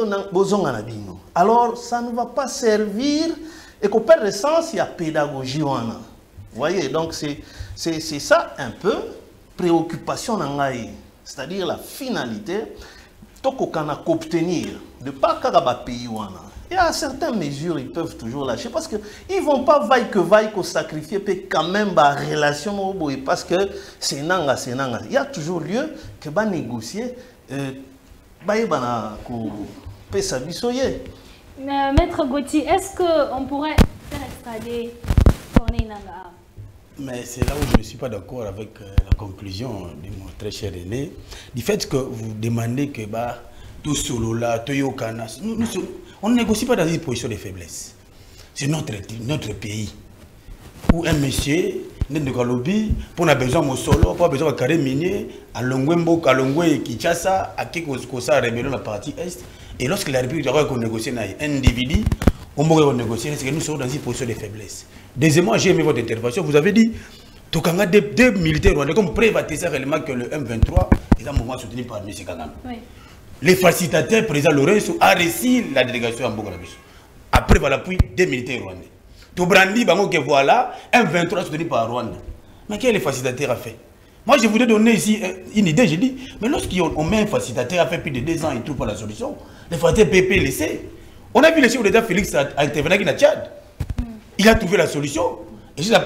alors, ça ne va pas servir et qu'on perd le sens, il y a pédagogie. Vous voyez, donc c'est ça un peu préoccupation n'angaï. C'est-à-dire la finalité. Qu'on a obtenir de pas qu'à pays wana. Il y a certaines mesures ils peuvent toujours lâcher parce que ils vont pas vaille que vaille qu'on sacrifier peut quand même la relation parce que c'est nanga c'est nanga. Il y a toujours lieu que ba négocier euh ba yebana ko pesa bisoye. Maître Gauthier, est-ce que on pourrait faire extrader Corneille Nangaa? Mais c'est là où je ne suis pas d'accord avec euh, la conclusion de mon très cher aîné. Du fait que vous demandez que bah, tout solo là, tout yokana, nous, nous, on ne négocie pas dans une position de faiblesse. C'est notre, notre pays. Où un monsieur, n'est pas lobby, pour a besoin de solo, pour besoin de carré minier, à Longwembo, à Longwe, Kinshasa, à Kikosa, rébellion la partie Est. Et lorsque la République doit négocier avec un individu, on pourrait négocier, c'est que nous sommes dans une position de faiblesse. Deuxièmement, j'ai aimé votre intervention. Vous avez dit que deux, deux militaires rwandais comme privatiser réellement que le M vingt-trois est un mouvement soutenu par M. Kagame. Oui. Les facilitateurs, président Lorenzo, a réussi la délégation en Bogolabus. Après, voilà, puis deux militaires rwandais. Tout brandi, que voilà, M vingt-trois soutenu par Rwanda. Mais quel est le facilitateur a fait? Moi, je voudrais donner ici une idée. Je dis, mais lorsqu'on met un facilitateur à faire plus de deux ans, il ne trouve pas la solution. Le facilitateur P P laissé. On a vu le chef d'État Félix intervenir dans Tchad. Il a trouvé la solution. Et c'est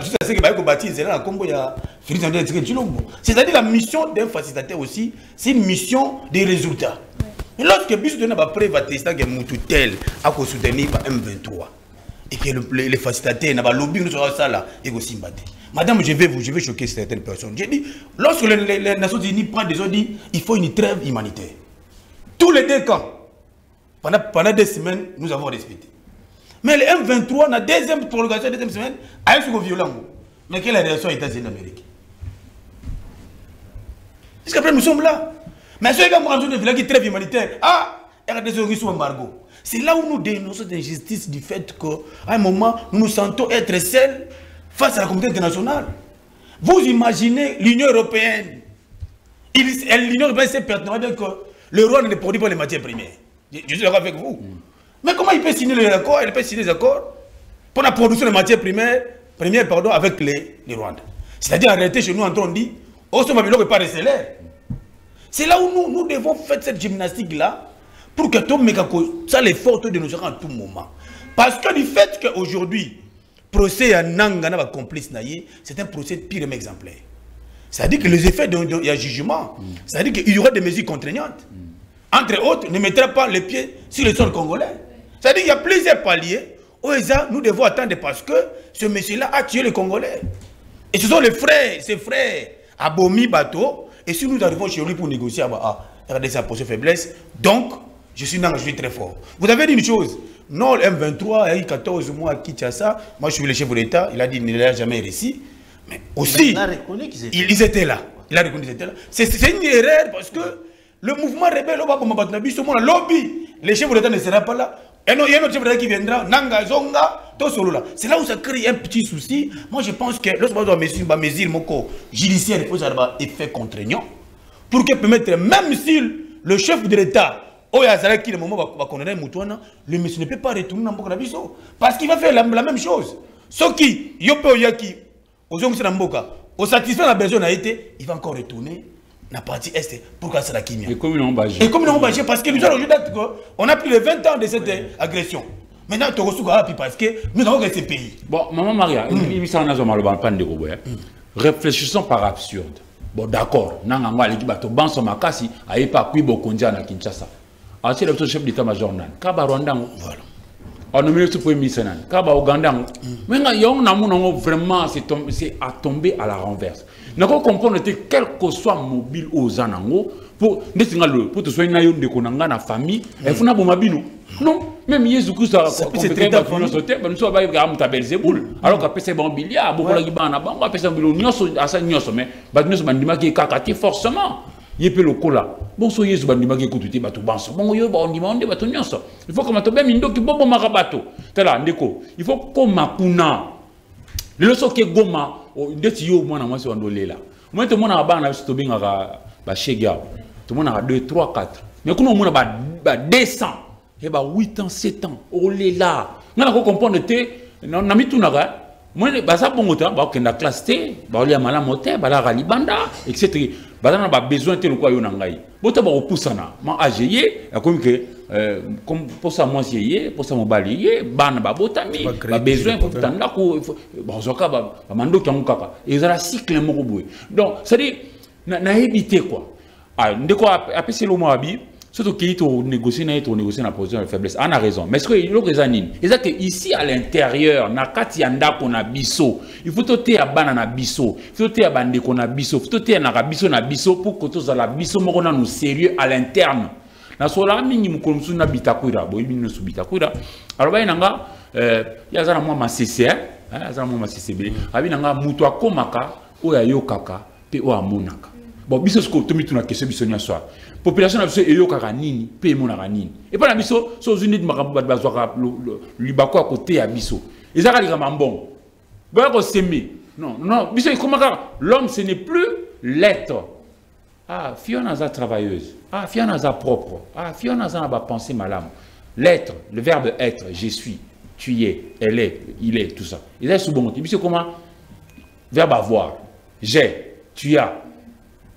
C'est-à-dire la mission d'un facilitateur aussi, c'est une mission des résultats. Et lorsque Bissou Tena va prêt va tester que Moutoutel a soutenir M vingt-trois et que le, le, le facilitateur n'a pas lobby nous sera ça là et aussi battre. Madame, je vais vous, je vais choquer certaines personnes. J'ai dit, lorsque les, les, les Nations Unies prennent des ordres, il faut une trêve humanitaire. Tous les deux camps, pendant, pendant des semaines, nous avons respecté. Mais le M vingt-trois, la deuxième prolongation, la deuxième semaine, a eu violent. Mais quelle est la réaction des États-Unis d'Amérique? Jusqu'après, nous sommes là. Mais ceux qui ont besoin de qui trêve humanitaire, ah, R D C sous embargo. C'est là où nous dénonçons l'injustice du fait qu'à un moment, nous nous sentons être seuls face à la communauté internationale. Vous imaginez l'Union européenne. L'Union européenne sait pertinemment que le Rwanda ne produit pas les matières premières. Je, je suis d'accord avec vous. Mm. Mais comment il peut signer les accords? Il peut signer les accords pour la production de matières premières, premières pardon, avec les, les Rwandais. C'est-à-dire, en réalité, chez nous, on dit, oh, ce Babylone n'est pas récélaire. C'est là où nous, nous devons faire cette gymnastique-là pour que tout le monde ça l'effort de nous à tout moment. Parce que du fait qu'aujourd'hui, procès à Nangana va complice, c'est un procès pire exemplaire. C'est-à-dire que les effets d'un jugement, c'est-à-dire qu'il y aura des mesures contraignantes. Entre autres, ne mettra pas les pieds sur le sol congolais. C'est-à-dire qu'il y a plusieurs paliers où nous devons attendre parce que ce monsieur-là a tué les Congolais. Et ce sont les frères, ses frères, Abomi Bateau. Et si nous arrivons chez lui pour négocier, ah, regardez sa position faiblesse, donc je suis non, je suis très fort. Vous avez dit une chose, non, le M vingt-trois, il y a eu quatorze mois à Kinshasa, moi je suis le chef de l'État, il a dit qu'il ne l'a jamais réussi, mais aussi, il a reconnu qu'ils étaient, ils étaient là. Il a reconnu qu'ils étaient là. C'est une erreur parce que le mouvement rebelle, le lobby, les chefs de l'État ne seront pas là. Et non, il y a un autre chef de l'État qui viendra, Nanga, Zonga, tout solo là. C'est là où ça crée un petit souci. Moi je pense que lorsqu'on doit mesurer ma mesure, mon corps judiciaire, il faut avoir un effet contraignant pour que permettre, même si le chef de l'État, au Yazara qui le moment va condamner Moutouana, le monsieur ne peut pas retourner dans Mboka Nabiso. Parce qu'il va faire la, la même chose. Ce qui, Yopo Yaki, aux gens qui sont dans Mboka, au satisfait la besoin a été, il va encore retourner. La partie Est, pourquoi c'est la Kimia? Et comme ils l'ont bâché. Et comme ils l'ont bâché, parce que nous allons on a plus de vingt ans de cette oui. agression. Maintenant, tu as parce que nous avons que ces pays. Bon, maman Maria, réfléchissons par absurde. Bon, d'accord, nous avons dit que nous avons dit que nous avons dit Kinshasa. Alors, c'est le chef d'état-major. Voilà. On a mis le premier ministre. Ouganda. Mais vraiment, c'est à tomber à la renverse. Nous devons comprendre que quel que soit mobile aux Anango, pour pour te soigner de konanga na famille, il faut n'avoir mobile. Non, même Jésus Christ a fait très bien pour nous sauter, mais nous sommes pas à Belzéboul. Alors qu'après c'est bon bilia, beaucoup la gibana, bon après c'est bon nyoso, asa nyoso, mais bah nous sommes bandima qui kakati forcément. Il peut le cola. Bon so Jésus bandima qui écoute batu banso. Bon yo ba on demande batu nyoso. Il faut que tu mindo qui bobo marabato. Tela ndeko. Il faut qu'on makuna. Le leçon qui goma, ndeti yo mwana mwasi wandolela. Moi tout le monde a ba na biso binga ba shega. Tout le monde a deux, trois, quatre. Mais quand on a ba deux cents, et ba huit ans, sept ans, oh là. On a comprendre que on a mis tout naga. Moi ba ça bon temps, ba kenda classe T, ba oli amala moteur, ba la ralibanda, et cetera. Ba na ba besoin te quoi yo na ngai. Bota ba opusana. Ma ageye, comme que comme pour ça moi c'est pour ça mon balier, ba na ba botami, ba besoin pour tanda ko ba zoka ba mando ki ngaka. Et ça la cycle moko boy. Donc, ça dit na éviter quoi. Ah, ndeko après c'est le moabi. Surtout qu'il faut négocier, il faut négocier la position de faiblesse. On a raison. Mais ce que l'autre raison, c'est que ici à l'intérieur, na kati yanda qu'on a biso, il faut toter à banana biso, il faut toter à bande qu'on a biso, il faut toter à na biso na biso pour que tous à la biso mo qu'on a nous sérieux à l'interne. Na sola mingi mukolumsu na bitakuira, bo ibino su bitakuira. Alors ba inanga euh ya zana moi ma C C, hein, ya zana moi ma C C B. Abi nanga mutu akomaka o ya yokaka pe o amonaka. Bon biso ce que to mitu na question biso nya soir. Population a besoin de yoka nini, paye mon nini. Et pas la biso, so unis de marabout bazwaka li bako à côté à biso. Et ça les bon. Ba ko semi. Non, non, biso comment l'homme ce n'est plus l'être. Ah, Fiona za travailleuse. Ah, Fiona za propre. Ah, Fiona za ba penser malame. L'être, le verbe être, je suis, tu y es, elle est, il est, tout ça. Et là sous bon. Biso comment verbe avoir. J'ai, tu as,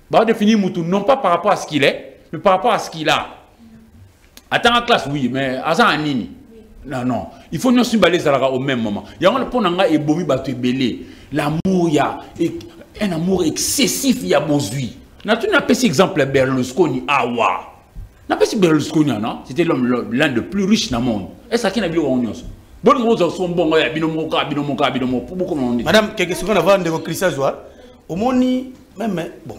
Bah, définir Moutou, non pas par rapport à ce qu'il est, mais par rapport à ce qu'il a. Attends la classe, oui, mais à ça, Nini. Non, non. Il faut nous suivre au même moment. Il y a un point et bomi bateau belé. L'amour, il y a un amour excessif, il y a besoin. N'a tu n'as pas cet exemple Berlusconi, Awa. N'a pas si Berlusconi, non? C'était l'homme l'un des plus riches dans le monde. Est-ce qu'il y a une réunion? Bon, nous sommes bons, binomoka, binomoka, binomoka. Madame, quelques secondes avant de Christian Zoua, au Moni, même, bon,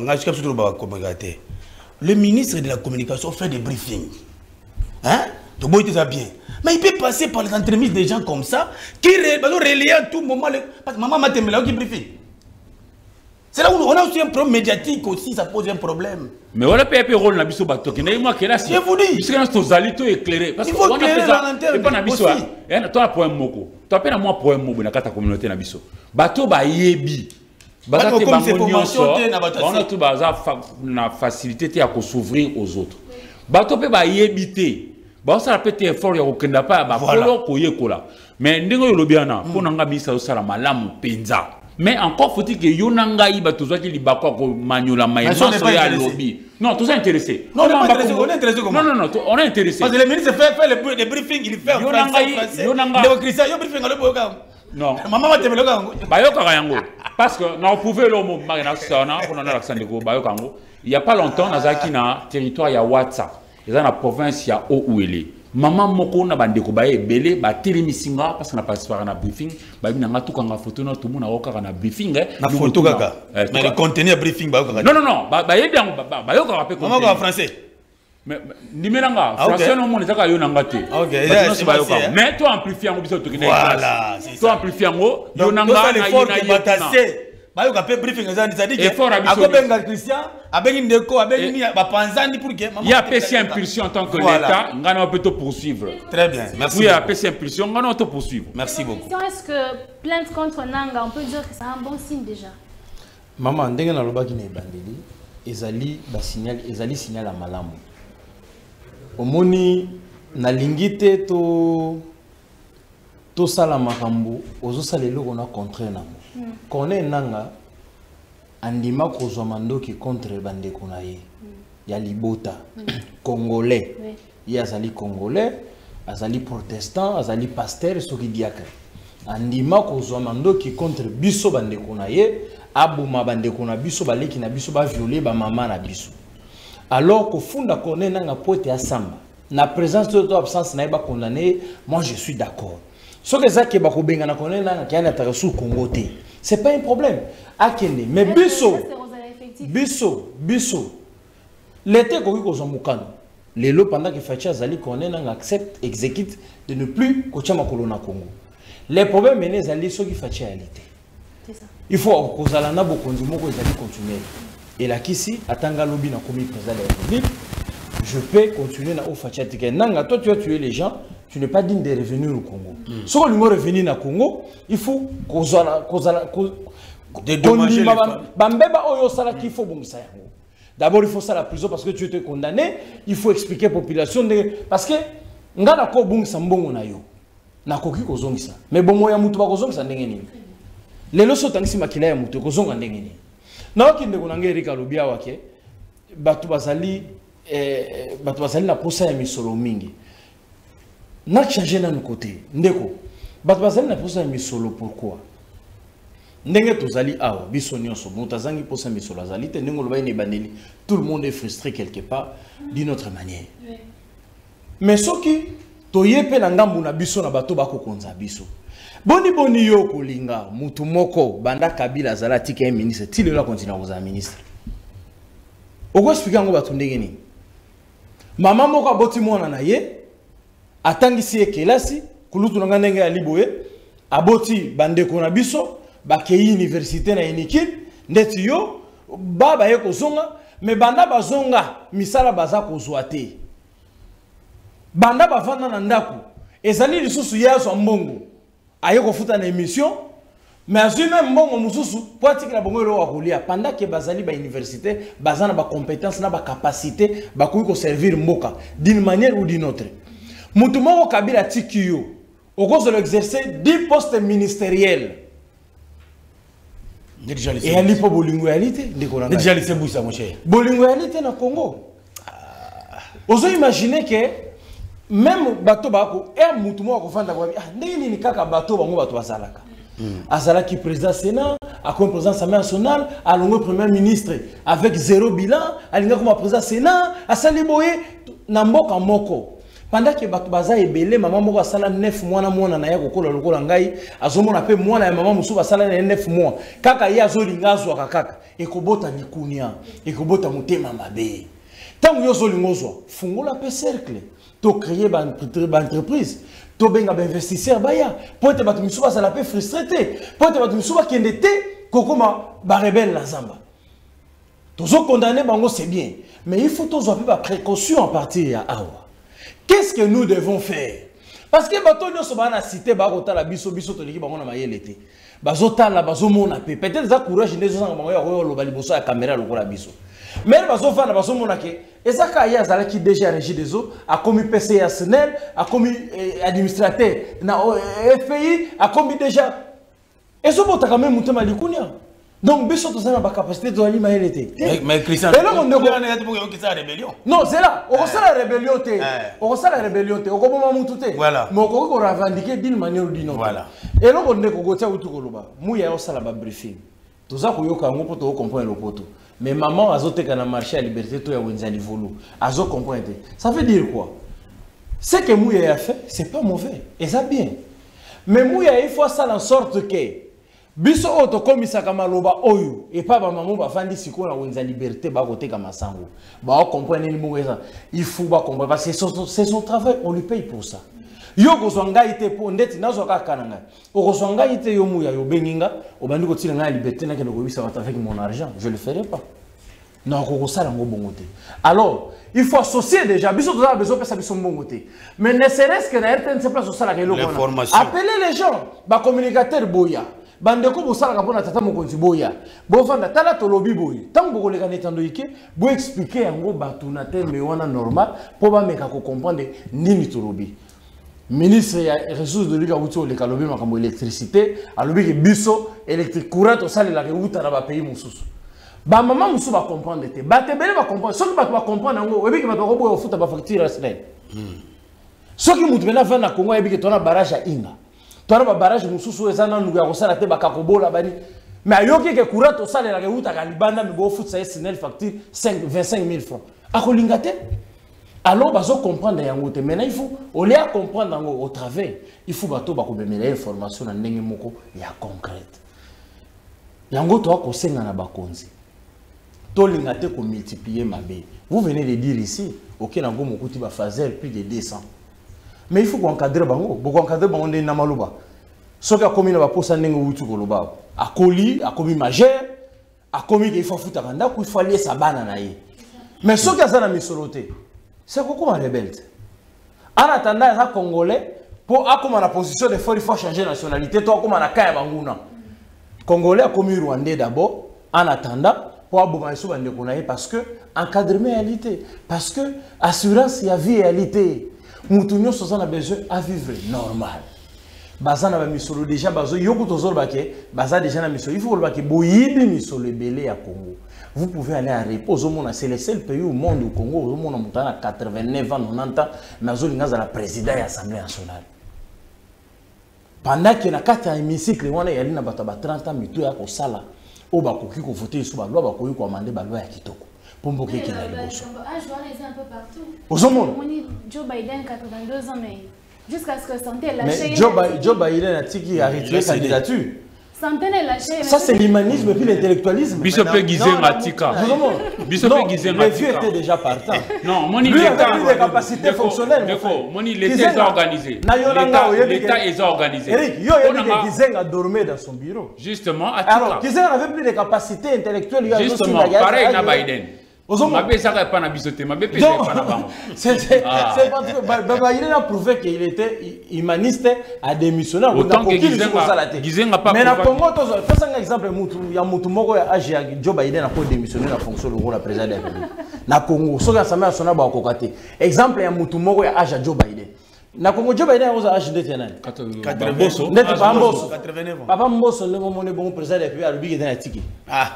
le ministre de la Communication fait des briefings. Hein? Tout le monde est bien. Mais il peut passer par les entreprises des gens comme ça qui relaient à tout moment. Parce que maman m'a tenu là qui briefing. C'est là où on a aussi un problème médiatique aussi, ça pose un problème. Mais on a pas un rôle dans le bateau. Je vous dis. Parce que nous sommes éclairés. Il faut éclairer dans l'interne aussi. Tu as un moko. Tu as un moi pour un mot dans la communauté. Bateau ba yebi. Bateau comme c'est formation. On a tout la facilité à s'ouvrir aux autres. Bateau peut ba yebité. Bah ça peut être fort, il y a aucun pas, bah voilà. Mais n'engo lobiana, pour n'anga bisa au sala malamu penza. Mais encore faut-il que yonanga iba tout ça qui li bakwa ko manyola maïma soya lobby. Non, tout ça intéressé. Non, on est intéressé, on est intéressé comment? Non, non, non, on est intéressé. Parce que le ministre fait fait les briefings, il fait en français. Yonanga, le Christian, il briefing à l'eboka. Non. Maman va te mettre là. Bayoka yango. Parce que on pouvait le mot marina sana, on a l'accent de go bayoka yango. Il y a pas longtemps, nazaki na territoire ya WhatsApp. Dans la province, il y a où où elle est. Maman moko na bandeko baye belé ba telemisinga parce qu'on a participé à un briefing ba bina nga tuka nga photo na tout monde na oka na briefing na photo kaka mais le contenu briefing ba oka non non non ba ba yedi ba ba yoka rapé maman ko français mais nimelanga français no monde zaka yo nanga te OK mais toi amplifier ngo biso to kina voilà toi amplifier ngo yo nanga na yo na yo bayo ka pe briefing ça dit que akobenga Christian abengi ndeko abengi ba panzani pour que il y a P C impulsion en tant que l'état ngana peut te poursuivre très bien merci oui il y a P C impulsion ngana te poursuivre merci beaucoup est-ce que plainte contre Nanga on peut dire que c'est un bon signe déjà maman ndenge na lobaki na bandeli ezali ba signal ezali signal à malamu omoni na lingite to to sala makambo ozo salelo kona contre na Kone Nanga andima kozwa mandoki contre bandeko na ye ya libota congolais ye azali congolais azali protestant azali pasteur soki diacre andima kozwa mandoki contre biso bandeko na ye abuma bandeko na biso baleki na biso ba violer ba mama na biso alors ko funda Kone Nanga pote asamba na présence de absence na ba condamné moi je suis d'accord ce que ça qui ba ko benga na Kone Nanga qui a intérêt sur Congo té c'est pas un problème. Akene, mais biso, biso, biso. L'été qu'on a mukano. Les lots pendant que Fatia Zali connaît accepte, exécute de ne plus coacher ma colonne à Congo. Les problèmes menés Zali ceux qui Fatia réalité. Il faut que Zalana Bokondi Moko Zali continuer. Et là ici, Atanga Lobi n'a commis président de la République. Je peux continuer na Fatia Tike. Nanga, toi tu as tué les gens. Tu n'es pas digne de revenir au Congo. Mm. Si on veut revenir au Congo, il faut qu'on dédommager les femmes. D'abord, il faut ça la prison parce que tu es condamné. Il faut expliquer à la population. Parce que, on a d'accord, bon, ça bon, on a yo. Na koki kozongi ça. Mais bon, moi, ya mutu ba kozongi ça ndengeni. Les leçons tangisi makila ya mutu kozonga ndengeni. Na okinde kunange Erika Lobia wake. Batu bazali, eh, batu bazali na posa ya misolo mingi. Na changer na nos côtés ndeko bato bazali na posa misolo pourquoi ndenge tozali awa biso nyonso mutazangi posa misolo azali te ndenge loba ne baneli tout le monde est frustré quelque part d'une autre manière oui. Mais soki toyepe na ngambu na biso na bato bako konza biso boni boni yo kolinga mutu moko banda Kabila azala tika un ministre ti lelo continue koza ministre oko expliquer ngo bato ndenge ni mama moko aboti mwana na ye atangisi ekelasi kulutu nanga ndenge ya liboye aboti bandeko na biso bakei université na inikil ndeti yo baba ye kozonga me banda bazonga misala baza kozwa te banda bavanda na ndako ezali lisusu yazo mbongo aye kofuta na émission mais azui même mbongo mususu po atikila bongo lo wakolia pendant que bazali ba université bazana ba compétence na ba capacité ba ko servir mboka d'une manière ou d'une autre. Moutoumoko Kabila Tikiyo, au cours de l'exercice dix postes ministériels. Et elle n'est pas bolingualité. Déjà laissé bouger mon cher. Bolingualité na Congo. Oso imaginer que même bateau bako et mutu mo ko fanda kwa ah ndenge ni kaka bateau bango bato bazalaka. Azalaki président Sénat, à comme président Assemblée nationale, à longue premier ministre avec zéro bilan, à l'inga comme président Sénat, à Saliboye Namboka Moko. Pendant que bato baza ebele maman moko asala neuf mois na mwana na ya kokola lokola ngai azomona pe mwana ya maman musu basala na neuf mois kaka ye azolinga azwa kaka ekobota bikunia ekobota mutema mabe tango yo zolingozwa fungola pe cercle to créer ba entreprise to benga ba investisseur baya po te bato musu basala pe frustré po te bato musu ba kende te kokoma ba rebelle la zamba tozo condamner bango c'est bien mais il faut tozo pe ba précaution à partir ya awa. Qu'est-ce que nous devons faire? Parce que bato nyonso bana cité ba kotala biso biso to liki bango na mayele te. Bazo tala bazo mona pe. Peut-être za courage ndezo sanga bango ya ko loba liboso ya caméra lokola biso. Mais bazo fana bazo mona ke ezaka ya zala ki déjà régi des eaux a commis P C A S N E L a commis administrateur na F P I a commis déjà ezo bota quand même mutema likunia. Donc, biso to zana ba capacité de ali mayele te. Mais Christian, et là on ne la rébellion. Non, c'est là. On ressent la rébellion te. On ressent la rébellion te. On commence mutu te. Voilà. Mais on peut revendiquer d'une manière ou d'une autre. Voilà. Et là on ne ko gotia utu koloba. Mouya o sala ba briefing. Toza ko yoka ngo poto comprendre le poto. Mais maman azote kana marché à liberté to ya wenza livolo. Azo comprendre. Ça veut dire quoi? Ce que Mouya a fait, c'est pas mauvais. Et ça bien. Mais Mouya il faut ça en sorte que biso auto komisa kama loba oyo et pas ba maman ba fandi siko na wenza liberté ba côté kama sango ba comprendre ni moueza il faut ba comprendre parce que c'est son travail on lui paye pour ça yo ko zonga ite po ndeti nazo ka kananga o ko zonga ite yo muya yo beninga o bandi ko tila na liberté na ke no ko bisa avec mon argent je le ferai pas non ko ko sala ngo bongote alors il faut associer déjà biso to za besoin pesa biso bongote mais ne serait-ce que na R T N C place au sala ke lo kona appeler les gens ba communicateur boya bandeko bosala kapona tata mokonzi boya bovanda tala tolobi boye tant boko le kanetando ike bo expliquer yango batuna terme wana normal po ba meka ko comprendre nini tolobi ministre ya ressources de l'État wuto le kalobi makambo électricité alobi ke biso électrique courant to sala la ke wuta na ba pays mususu ba mama musu ba comprendre te ba tebele ba comprendre soki ba ba comprendre yango webi ke ba ko boya futa ba facture aslen soki mutu bena vana Congo yebi ke tona barrage ya Inga. Tu as un barrage de Moussou, et ça, nous avons un peu de bani. Mais il y a un courant au salaire, il y a un Calibana, mais il faut que ça ait facture vingt-cinq mille francs. À Kolingate, alors, il faut comprendre. Maintenant, il faut, au lieu de comprendre au travers, il faut que tu aies des informations concrètes. Il y a un autre qui est dans la bakonzi. Tolingate ko multiplier ma bé. Vous venez de dire ici, OK, na gomo kuti ba fazer plus de deux cents. Mais il faut qu'on encadre bango, beaucoup encadrer bango de namaluba. Ce qui a commis na posa nengo wutu koloba. A coli, a commis majeur, a commis qu'il faut foutre kanda, qu'il faut aller sa bana na ye. Mais ce qui a ça na misoloté, c'est quoi un rebelle. En attendant les Congolais, pour à comme la position de il faut changer de nationalité, toi comme na kaya banguna. Congolais a commis Rwandais d'abord, en attendant pour aboumer sur bande konaye parce que encadrement réalité, parce que assurance y a vie réalité. Moutounio sosan a besoin à vivre normal. Bazan a misolo déjà bazo yoko tozol baké, baza déjà na misolo. Il faut que boyibi misolo belé à Congo. Vous pouvez aller à repos au monde, c'est le seul pays au monde au Congo où on a quatre-vingt-neuf ans, quatre-vingt-dix ans, mais on a la présidente de l'Assemblée nationale. Pendant que na quatre hémicycle, on a yali na bato ba trente ans mitu ya ko sala. O ba koki ko voter sur ba loi ba koki ko amender ba loi ya kitoko. Pour me qui n'a pas Ah, je vois les un peu partout. Aux hommes. Joe Biden, quatre-vingt-deux ans, mais jusqu'à ce que Santé lâche. Mais Joe Biden a dit a retiré sa candidature. Santé est lâché. Ça, c'est l'humanisme et puis l'intellectualisme. Bishop Guizé Matika. Bishop Guizé Matika. Les vieux étaient déjà partants. Non, Moni lui avait plus de capacités fonctionnelles. Moni, l'État est organisé. L'État est organisé. Eric, il y a Guizé a dormi dans son bureau. Justement, à alors, Guizé n'avait plus de capacités intellectuelles. Justement, pareil à Biden. Il a prouvé qu'il était humaniste à démissionner. Autant que Guizé n'a pas. Mais dans le Congo, fais un exemple, il y a un Joe Biden a démissionné la fonction de la présidente de la République. Dans le Congo, ce qui a son exemple, il y a un Joe Biden. Na Congo Job ina oza âge de tenant. quatre-vingts. Net pas Mbosso. quatre-vingt-neuf ans. Papa Mbosso le moment bon président et puis à l'ubi dans la tiki. Ah.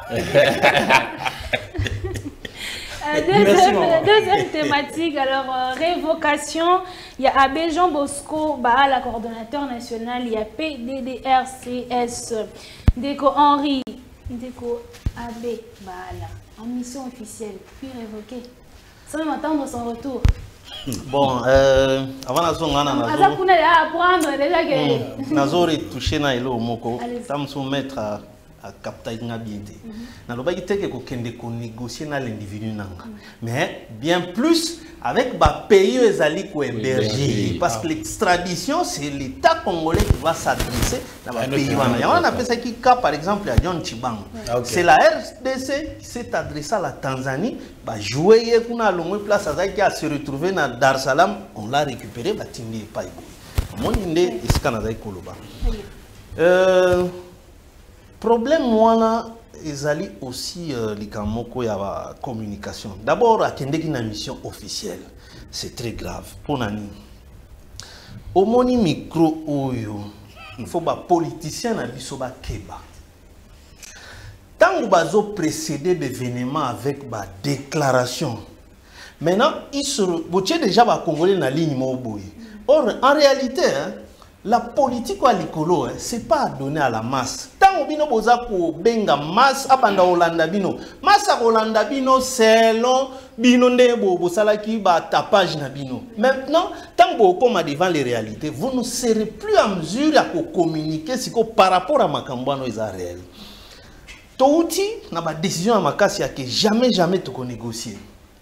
Euh, deuxième, deuxième thématique, alors euh, révocation, il y a Abbé Jean Bosco, bah, la coordonnateur national, il y a P D D R C S, Déco Henri, Déco Abbé, bah, là, en mission officielle, puis révoqué. Ça va m'attendre son retour. Bon, euh, avant la zone, on a apprendre déjà que... Nazo retouché na elo moko, tam soumettre à à capter une habileté. Na loba ite que kokende ko négocier na l'individu nanga. Mais bien plus avec ba pays ezali ko héberger parce que l'extradition c'est l'État congolais qui va s'adresser dans ba pays wana. Ya wana pesa ki cas par exemple à John Chibango. C'est la R D C qui s'est adressée à la Tanzanie, ba jouer ye kuna longwe place azaki à se retrouver na Dar es Salaam, on l'a récupéré ba tindi pa ibo. Mon inde iskana zai koloba. Euh problème moi ezali aussi euh, likamoko ya ba communication. D'abord akendeki na mission officielle. C'est très grave pour nani. Au moni micro oyo, il faut ba politicien na biso ba keba. Tango bazo précéder l'événement avec ba déclaration. Maintenant, ils se botier déjà ba congolais na ligne mo boye. Or en réalité, hein, la politique à l'écolo, ce n'est pas donné à la masse. Tant que vous avez benga masse, abanda Olanda bino. Masse à Olanda bino, selon bino nebo, vous savez qui va tapage na bino. Maintenant, tant que vous êtes devant les réalités, vous ne serez plus en mesure de communiquer ce que par rapport à Makambouano est réel. Touti, na ba décision à Makassia que jamais, jamais tu peux négocier.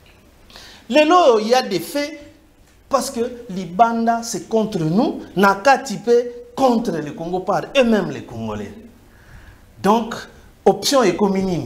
Lelo, il y a des faits. Parce que les bandes, c'est contre nous, Naka type contre le Congo par eux-mêmes les Congolais. Donc, option est commune.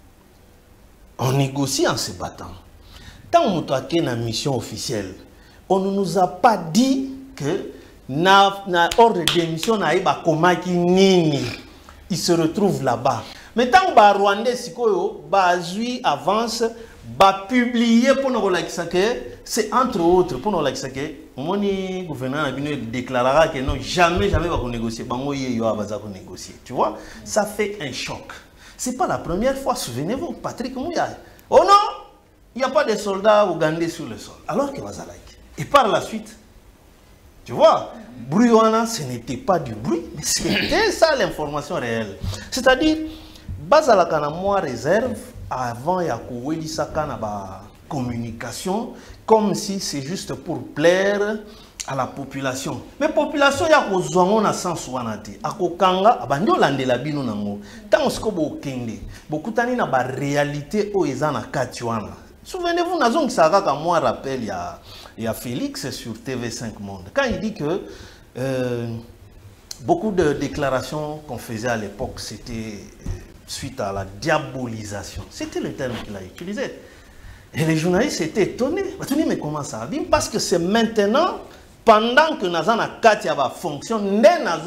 On négocie en se battant. Tant qu'on a une mission officielle, on ne nous a pas dit que na na ordre de démission na iba komaki nini. Il se retrouve là-bas. Mais tant que Rwandais sikoyo bazui avance ba publier pour nous relaxer que c'est entre autres pour nous relaxer que mon gouvernement a déclarera que non jamais jamais va négocier bango yeyo abaza ko négocier. Tu vois, ça fait un choc. C'est pas la première fois, souvenez-vous Patrick Mouya. Oh non, il n'y a pas de soldats ougandais sur le sol alors que bazalaïk. Et par la suite, tu vois, Bruyana, ce n'était pas du bruit, mais c'était ça l'information réelle. C'est-à-dire, bazalaka na moi réserve avant ya koueli saka na ba communication comme si c'est juste pour plaire à la population. Mais population ya ko zongo na sens wana te. Akokanga abandi olandela bino nango. Tango siko bo kende, bokutani na ba réalité o eza na kati wana. Souvenez-vous nazong saka moi rappel ya ya Félix sur T V cinq Monde. Quand il dit que euh, beaucoup de déclarations qu'on faisait à l'époque c'était euh, suite à la diabolisation. C'était le terme qu'il a utilisé. Et les journalistes étaient étonnés. Mais comment ça arrive? Parce que c'est maintenant, pendant que Nazana Katia va fonctionner,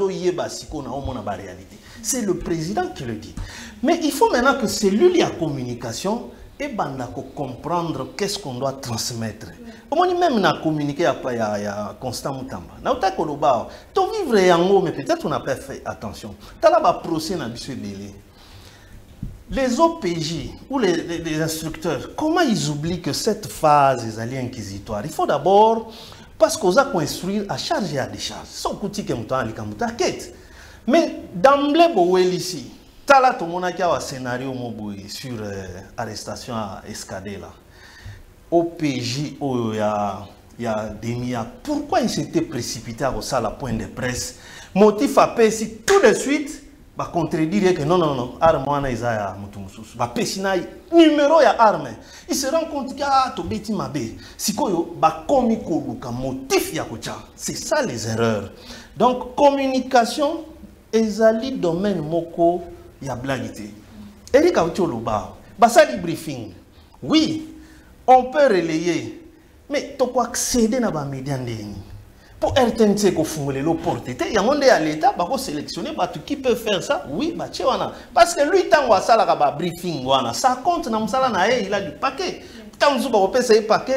c'est le président qui le dit. Mais il faut maintenant que celui-là, la communication, et bandako comprendre qu'est-ce qu'on doit transmettre. Au même na communiquer après ya ya Constant Mutamba. Na uta koloba, to vivre yango mais peut-être on n'a pas fait attention. Tala ba procès na biso belé. Les O P J ou les, les, les instructeurs, comment ils oublient que cette phase est alliée inquisitoire? Il faut d'abord, parce qu'on a construit à charge et à décharge. Sans couper que mouton mais d'emblée, ici, tala tout le monde a un scénario sur l'arrestation à Escadé là. O P J, il y a il y a des milliards. Pourquoi il s'était précipité à ça la point de presse? Motif à ici tout de suite. Bah contredire que non non non arme wana izaya mutu mususu ba pesina numéro ya arme il se rend compte que ah to beti mabe sikoyo ba komi ko luka motif ya kocha. C'est ça les erreurs. Donc communication ezali domaine moko ya blagité. Eric Autioloba basali briefing oui on peut relayer mais to ko accéder na ba médias ndeni. Pour R T N C qu'on fout le porte, il y a un monde à l'État, bah sélectionner, bah qui peut faire ça? Oui, bah tu vois parce que lui tant que ça briefing, ça compte dans ça il a du paquet. Tant que vous avez paquet,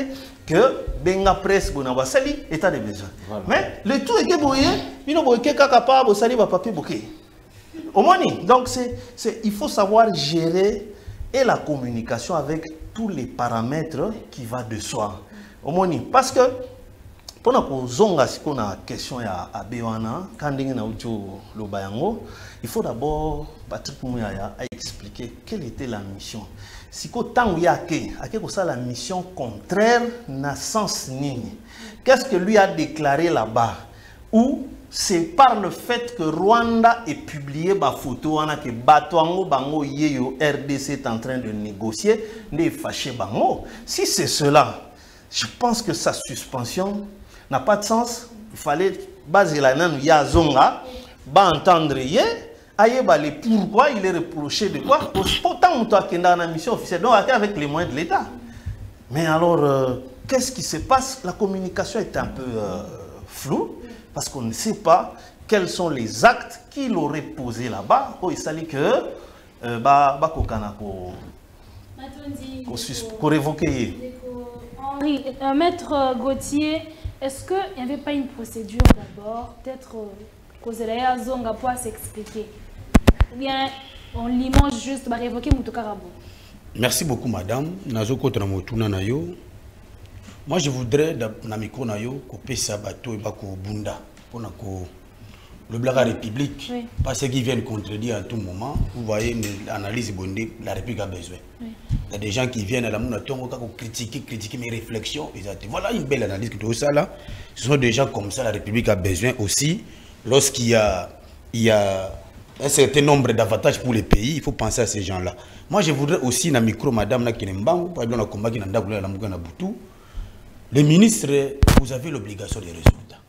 que benga presse bona sali état de besoin. Voilà. Mais le tout est que boye, bino boye que kaka bo sali ba papier boké. Au moins, donc c'est c'est il faut savoir gérer et la communication avec tous les paramètres qui va de soi. Au moins parce que pour nous zonga si on a question à à Bewana quand na ucho lo bayango, il faut d'abord Patrick Mouyaya a expliqué quelle était la mission. Si ko tangu yake, ake ko ça la mission contraire na sens nini. Qu'est-ce que lui a déclaré là-bas? Ou c'est par le fait que Rwanda ait publié ma photo que Batouango Bango Yeyo R D C est en train de négocier, n'est fâché Bango. Si c'est cela, je pense que sa suspension n'a pas de sens. Il fallait baser la nan Yazonga, ba entendre hier. Aïe, pourquoi il est reproché de quoi? Pourtant, on a une mission officielle, donc avec les moyens de l'État. Mais alors, euh, qu'est-ce qui se passe? La communication est un peu euh, floue, parce qu'on ne sait pas quels sont les actes qu'il aurait posés là-bas. Oh, il s'agit que, euh, bah, bah, qu'on révoquer. Henri, euh, Maître Gauthier, est-ce qu'il n'y avait pas une procédure d'abord, peut-être cause de la Zonga pour s'expliquer? Ou bien on l'image juste pour révoquer Moutokarabo? Merci beaucoup, madame. Nazoko Tramotuna Nayo. Moi, je voudrais, dans le micro, couper ça bateau et bako bunda. Pour le Blaga République, oui. Parce qu'ils viennent contredire à tout moment. Vous voyez, l'analyse bondée, la République a besoin. Oui. Il y a des gens qui viennent à la Mounatongo pour critiquer, critiquer mes réflexions. Voilà une belle analyse que tout ça là. Ce sont des gens comme ça, la République a besoin aussi. Lorsqu'il y a, il y a un certain nombre d'avantages pour les pays, il faut penser à ces gens-là. Moi, je voudrais aussi, dans le micro, madame, là, qui n'est pas, par exemple, le combat qui n'a pas la Boutou. Les ministres, vous avez l'obligation des résultats.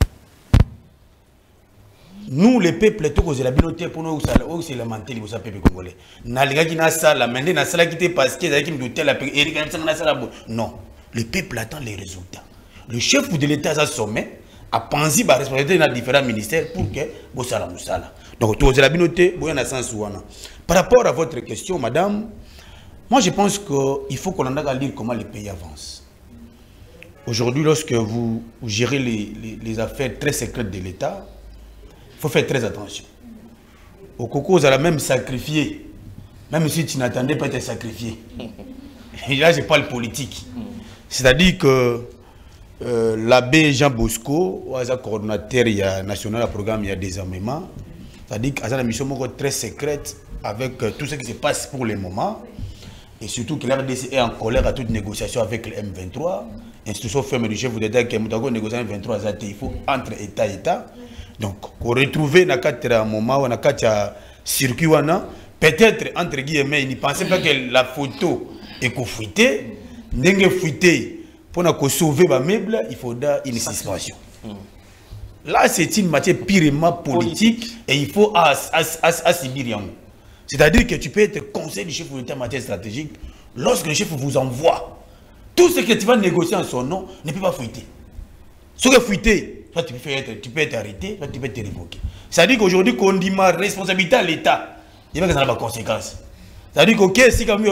Nous, les peuples, tout cause la bibliothèque pour nous, c'est la mentalité du peuple congolais. Naliga qui n'a ça, la maintenant, ça qui était parce qu'il y a qui me doutait la paix. Non, le peuple attend les résultats. Le chef de l'État a sommet a pensé la responsabilité dans différents ministères pour que vous salam sala. Donc, tout la bibliothèque, vous avez un sens. Par rapport à votre question, madame, moi je pense qu'il faut qu'on en a à lire comment les pays avancent. Aujourd'hui, lorsque vous, vous gérez les, les, les affaires très secrètes de l'État, il faut faire très attention. Au Coco, vous allez même sacrifier, même si tu n'attendais pas être sacrifié. Et là, je parle politique. C'est-à-dire que euh, l'abbé Jean Bosco, coordonnateur national du programme il y a des armements, c'est-à-dire qu'il y a une mission très secrète avec euh, tout ce qui se passe pour le moment. Et surtout que l'R D C est en colère à toute négociation avec le M vingt-trois. Institution ferme du chef d'État qui a négocié le M vingt-trois, il faut entre État et État. Donc, pour retrouver un moment où on a un circuit, peut-être, entre guillemets, il ne pensait pas que la photo est fouillée. N'est fouillée pour sauver les meubles, il faudra une suspension. Là, c'est une matière purement politique et il faut assimiler. C'est-à-dire que tu peux être conseiller du chef de l'État en matière stratégique lorsque le chef vous envoie. Tout ce que tu vas négocier en son nom ne peut pas fuiter. Ce que fuiter, soit tu peux être, tu peux être arrêté, soit tu peux être révoqué. C'est-à-dire qu'aujourd'hui, qu'on dit ma responsabilité à l'État, il va y avoir des conséquences. C'est-à-dire que si comme il y a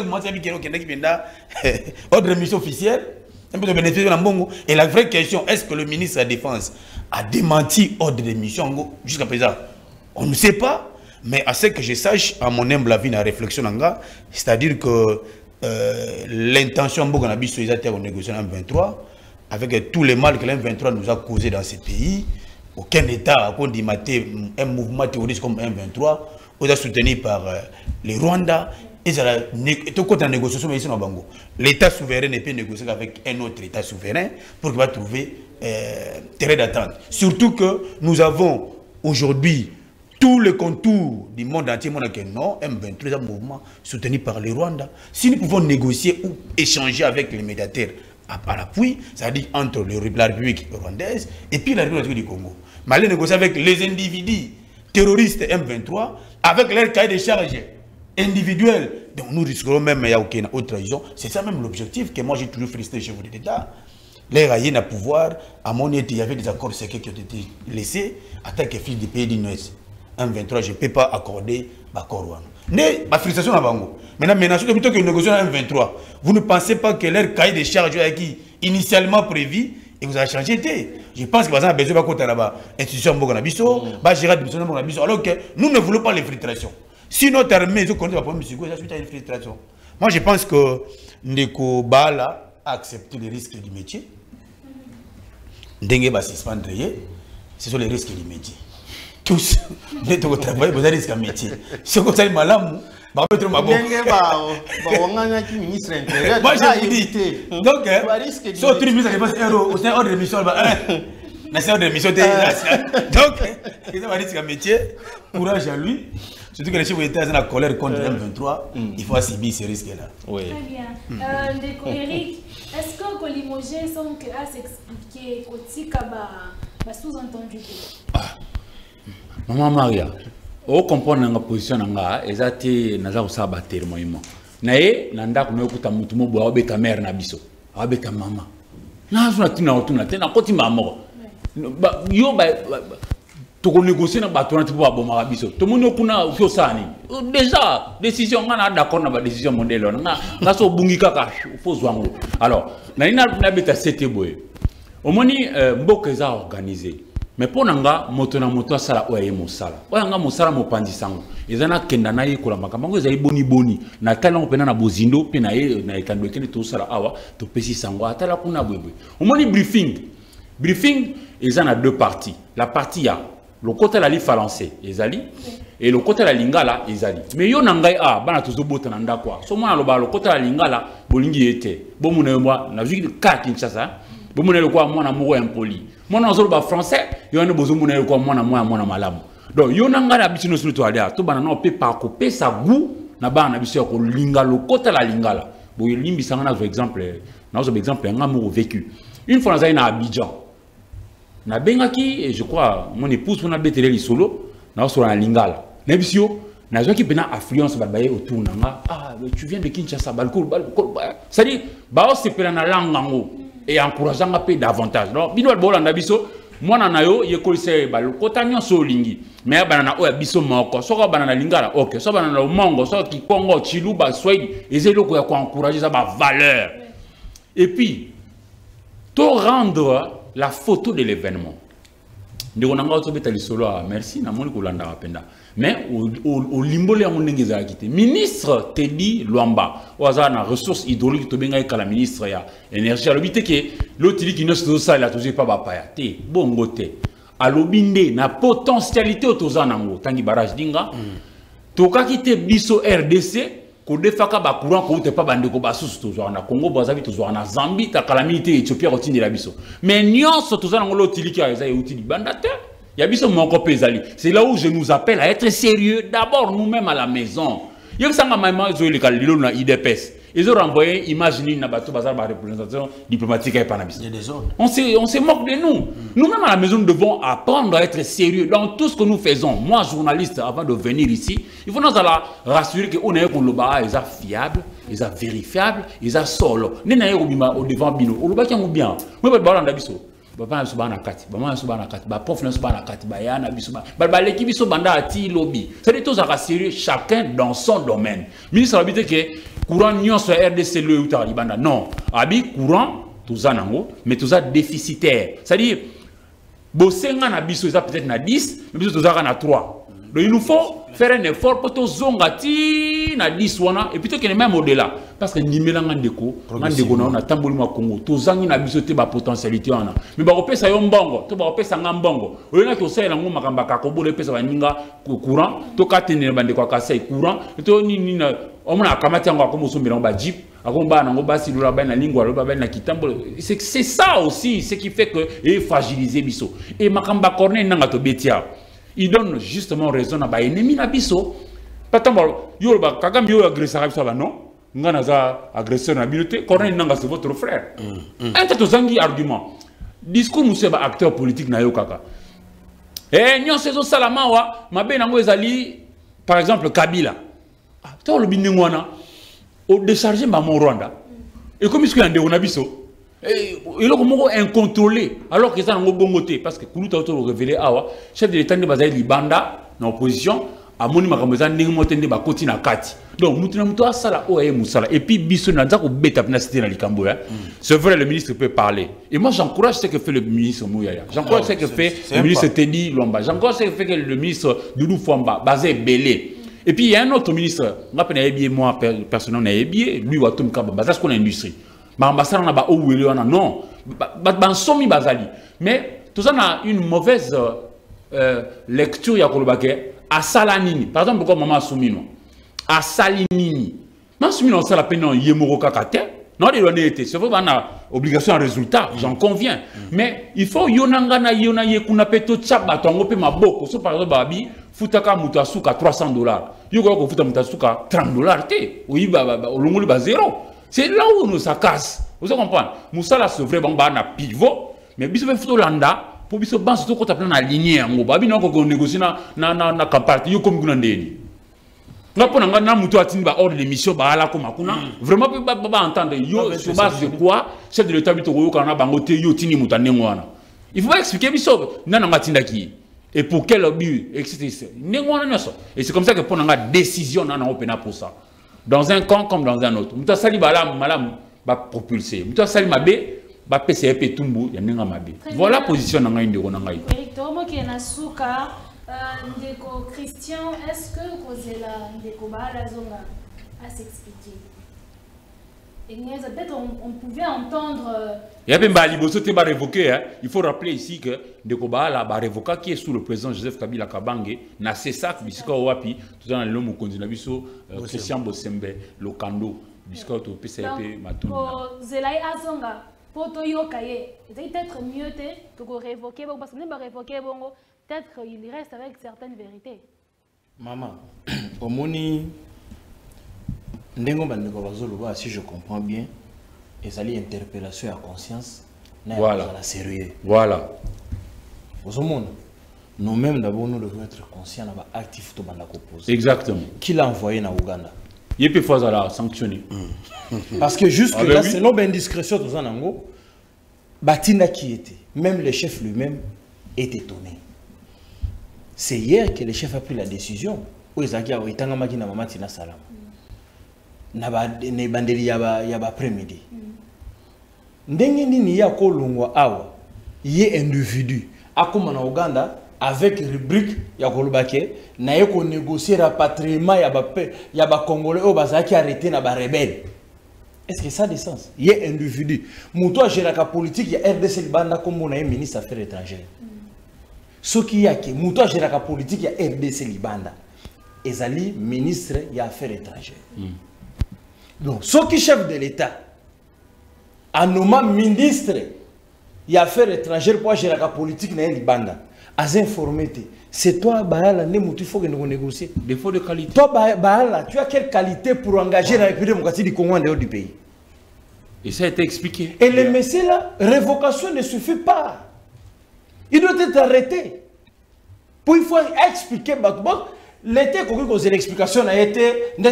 une mission officielle, un peu de bénéfice de la Bongo. Et la vraie question, est-ce que le ministre de la Défense a démenti ordre de mission jusqu'à présent? On ne sait pas. Mais à ce que je sache, à mon humble avis, la réflexion, c'est-à-dire que euh, l'intention de la négociation M vingt-trois, avec tous les mal que l'M vingt-trois nous a causé dans ces pays, aucun État a condamné un mouvement terroriste comme M vingt-trois, on a soutenu par euh, les Rwandais, et tout la négociation, mais ici dans Bango. L'État souverain ne peut négocier qu'avec un autre État souverain pour qu'il va trouver euh, terrain d'attente. Surtout que nous avons aujourd'hui tous les contours du monde entier, non, M vingt-trois est un mouvement soutenu par les Rwandais. Si nous pouvons négocier ou échanger avec les médiateurs à l'appui, c'est-à-dire entre la République rwandaise et puis la République du Congo. Mais aller négocier avec les individus terroristes M vingt-trois, avec leur cahier de charges individuels, donc nous risquerons même, il n'y a aucune autre trahison. C'est ça même l'objectif que moi j'ai toujours félicité chez vous de l'État. Les raïens à pouvoir, à mon avis, il y avait des accords secrets qui ont été laissés en tant que fils du pays du Nord. M vingt-trois, je ne peux pas accorder l'accord. Mais ma frustration à Bango. Maintenant, maintenant, plutôt que négocier en M vingt-trois, vous ne pensez pas que leur cahier de charges qui initialement prévu et vous avez changé été. Je pense que par exemple, besoin de côté là-bas, institution Bogonabiso, bah gérer institution Bogonabiso, alors que nous ne voulons pas l'infiltration. Si notre armée, ils ont connu la problème de ça suite à l'infiltration. Moi, je pense que Ndeko Bala a accepté les risques du métier. Dengue va suspendre, ce sont les risques du métier. Tous, vous êtes au travail, vous avez des risques de métier. Si vous avez mal, bah, vous êtes mal. Ministre intérieur. Moi, j'ai dit. Donc, si vous avez des euros, c'est un ordre de mission. C'est un ordre de mission. Donc, ils ont des risques de métier. Courage à lui. Surtout que les chefs d'État sont en colère contre M vingt-trois. Il faut subir ces risques-là. Très bien. Euh, Eric, est-ce que Colimogé semble à s'expliquer qu'au va sous-entendu? Maman Maria, au comprendre la position nanga, ezati naza usaba termoimo. Nae nanda kuno kuta mutu mo bwa beta mère na biso. Abeta mama. Na zuna tina otuna tena koti mama. Ba yo ba to ko négocier na bato na tipo ba boma biso. To muno kuna kyo sani. Déjà décision ngana d'accord na ba décision modèle nga nga so bungi kaka fo zwango. Alors, na ina na beta sete boye. Omoni mboka eza organisé. Mais pour nanga moto na moto sala oye mosala oya nga mosala mopandi sango ezana kenda na ye kola makambo ezali boni boni na tala ngo pena na bozindo pe na ye na ekando kende to sala awa to pesi sango atala kuna bwebwe omoni briefing briefing ezana deux parties la partie ya le côté la li français ezali et le côté la lingala ezali mais yo nangai a bana tozo bota na ndakwa so mona lo ba le côté la lingala bolingi ete bo mona moi na vu ka Kinshasa bo mona le kwa mwana moko impoli mwana ozolo ba français yo ne bozo mona le kwa mwana mwana mwana malamu donc yo nangala bisino sur to alia to bana no pe pa ko pe sa goût na bana biso ko linga le côté la lingala bo limbi sanga na exemple na zo exemple nga mo vécu une fois na na Abidjan na bengaki et je crois mon épouse on a betele li solo na so na lingala na bisio na zo ki pena affluence ba baye autour nanga ah tu viens de Kinshasa balko balko ça dit ba o se pena na langango et encourageant un peu davantage. Donc, bino bolanda biso, moi na yo yekolise ba lokota nyonso lingi. Mais banana o biso moko, soko banana lingala, OK, so banana o mongo, so ki Congo, Chiluba, Swahili, ezelo ko ya ko encourager ça ba valeur. Et puis to rendre la photo de l'événement. Ndeko nanga o tobeta lisolo merci na moni kolanda apenda. Mais au limbo le ndenge za kité ministre Teddy Luamba oza na ressources hydrauliques to benga kala ministre ya énergie alobité que l'autre qui ne se ça la toujours pas ba paya té bongo té alobinde na potentialité autoza nango tangi barrage dinga to ka kité biso R D C ko defaka ba courant ko te pa bande ko basusu tozo na Congo Brazzaville tozo na Zambie ta calamité Éthiopie ko tindi la biso mais nyonso toza nango l'autre qui a eza utili bandate. C'est là où je nous appelle à être sérieux. D'abord, nous-mêmes à la maison. Il y a des I D P S. Ils ont renvoyé, imaginez, une représentation diplomatique et panabis. On se, on se moque de nous. Nous-mêmes à la maison, nous devons apprendre à être sérieux dans tout ce que nous faisons. Moi, journaliste, avant de venir ici, il faut nous rassurer qu'on est fiable, ils sont vérifiables, ils sont solo. Nous sommes au devant bino. On est bien. Baba na subana kati baba na subana kati ba prof na subana kati ba yana bisuba ba ba l'équipe biso banda ati lobby c'est des choses à sérieux chacun dans son domaine ministre habité que courant nion sur R D C le uta libanda non abi courant tous anango mais tous a déficitaire c'est à dire bosenga na biso ça peut-être na dix mais biso tous a na trois donc il nous faut faire un effort pour tous zongati na dix wana et plutôt que même au-delà parce que nimela ngandeko ngandeko na na tamboli ma Congo tozangi na biso te ba potentialité wana mais ba kopesa yo mbongo to ba kopesa ngambongo oyena to sala ngo makamba ka ko bole pesa baninga courant to katene bandeko ka sai courant to ni ni na omona kamati ngo ko musumbira ba jeep akomba na ngo basi lula ba na lingwa lo ba na kitambo c'est c'est ça aussi ce qui fait que et fragiliser biso et makamba corner nanga to betia il donne justement raison à ba ennemi na biso patambo yo ba kagam yo agresseur biso ba non ngana za agresseur na biloté corner nanga c'est votre frère un tato zangi argument discours monsieur ba acteur politique na yo kaka eh nyon sezo salama wa mabe nango ezali par exemple Kabila to lo binne ngwana au décharger ba mon Rwanda et comme ce yande on biso et il est comme incontrôlé alors que ça nango bongoté parce que kuluta auto révélé awa chef de l'état de bazali libanda na opposition amoni makambo za ndenge motende ba koti na kati. Donc mutu na mutu asala o aye musala et puis biso na nzako beta pina cité na likambo ya. C'est vrai, le ministre peut parler. Et moi j'encourage ce que fait le ministre Mouyaya. J'encourage ce que fait le ministre Teddy Lomba. J'encourage ce que fait le ministre Doudou Fwamba, Bazé Belé. Et puis il y a un autre ministre, moi personnellement, lui, Watum Kaba, parce qu'on a industrie. Mais l'ambassade n'a pas oué, non. Mais tout ça a une mauvaise euh, lecture ya kolobake à Salanini. Par exemple, pourquoi maman Soumino à Salinini. Non, Soumino, ça la peine non yemoro kakate. Non, il doit été. C'est vrai qu'on a obligation à résultat, j'en conviens. Mais il faut yonangana yona yekuna peto chaba tongo pe maboko. So par exemple babi futaka mutasuka trois cents dollars. Yoko ko futa mutasuka trente dollars té. Oui ba ba olongoli ba zéro. C'est là où nous ça casse. Vous comprenez? Musala c'est vrai bon ba na pivot, mais biso be futo landa pour biso ban surtout quand tu as na ligne yango. Babi non ko négocier na na na na campagne yo comme kunandeni. Là pour nga na mutu atini ba hors de l'émission ba ala ko makuna vraiment pas pas entendre yo sur base de quoi chef de l'état bito ko kana bango te yo tini mutane ngwana. Il faut pas expliquer biso nana ngatinda ki et pour quel but et cetera. Et c'est comme ça que pour nga décision nana opena pour ça. Dans un camp comme dans un autre. Mutu sali ba la malam ba propulser. Mutu sali mabe ba P C P tumbu ya ninga mabe. Voilà position nanga indeko nanga ito. Eric Tomo qui est na suka Ndeko Christian, est-ce que Kozela Ndeko Bahala Zonga a s'expliquer? Et peut-être on, on pouvait entendre. Il y a bien Liboso Temba révoqué. Hein. Il faut rappeler ici que Ndeko Bahala a révoqué qui est sous le président Joseph Kabila Kabange, na Cessac, Bisika Owapi, tout dans l'homme au continent Biso, Christian Bosembe, Lokando, Bisika au P C P, Matoum. Kozela Azonga, Poto Yokaye, peut-être mieux de révoquer, parce que nous avons révoqué Bongo. Peut-être qu'il reste avec certaines vérités. Maman, au moni, si je comprends bien, et ça une interpellation à conscience, voilà. La sérieux. Voilà. Nous-mêmes d'abord nous devons être conscients de l'actif de la cause. Exactement. Qui l'a envoyé dans Ouganda? Il peut faire la sanctionner. Parce que jusque là, ah, oui. selon l'indiscrétion de Zanango, Batina qui était, même le chef lui-même est étonné. C'est hier que le chef a pris la décision. Où il y a un maki na mamati na salam. Na ba ne bandeli ya ba ya ba après-midi. Ndenge nini ya ko longwa awa ye individu akoma na Uganda avec rubrique ya kolobake na ye ko négocier rapatriement ya ba ya ba congolais au bazaki arrêté na ba rebelle. Est-ce que ça a du sens? Ye individu muto a gérer la politique ya R D C banda comme on a un ministre affaires étrangères. Ce qui a que Mouto a géré la politique, il y a R D C Libanda. Ezali, ministre, il y a affaires étrangères. Mm. Donc, ce qui est chef de l'État, en nommant ministre, il y a affaires étrangères pour gérer la politique, il y a Libanda. As informé, c'est toi, Bahala, il faut que nous négocions. Défaut de qualité. Toi, Bahala, tu as quelle qualité pour engager la République démocratique du Congo en dehors du pays? Et ça a été expliqué. Et le messieurs là, révocation ne suffit pas. Il doit être arrêté. Pour une fois expliquer, l'été, quand l'explication a été,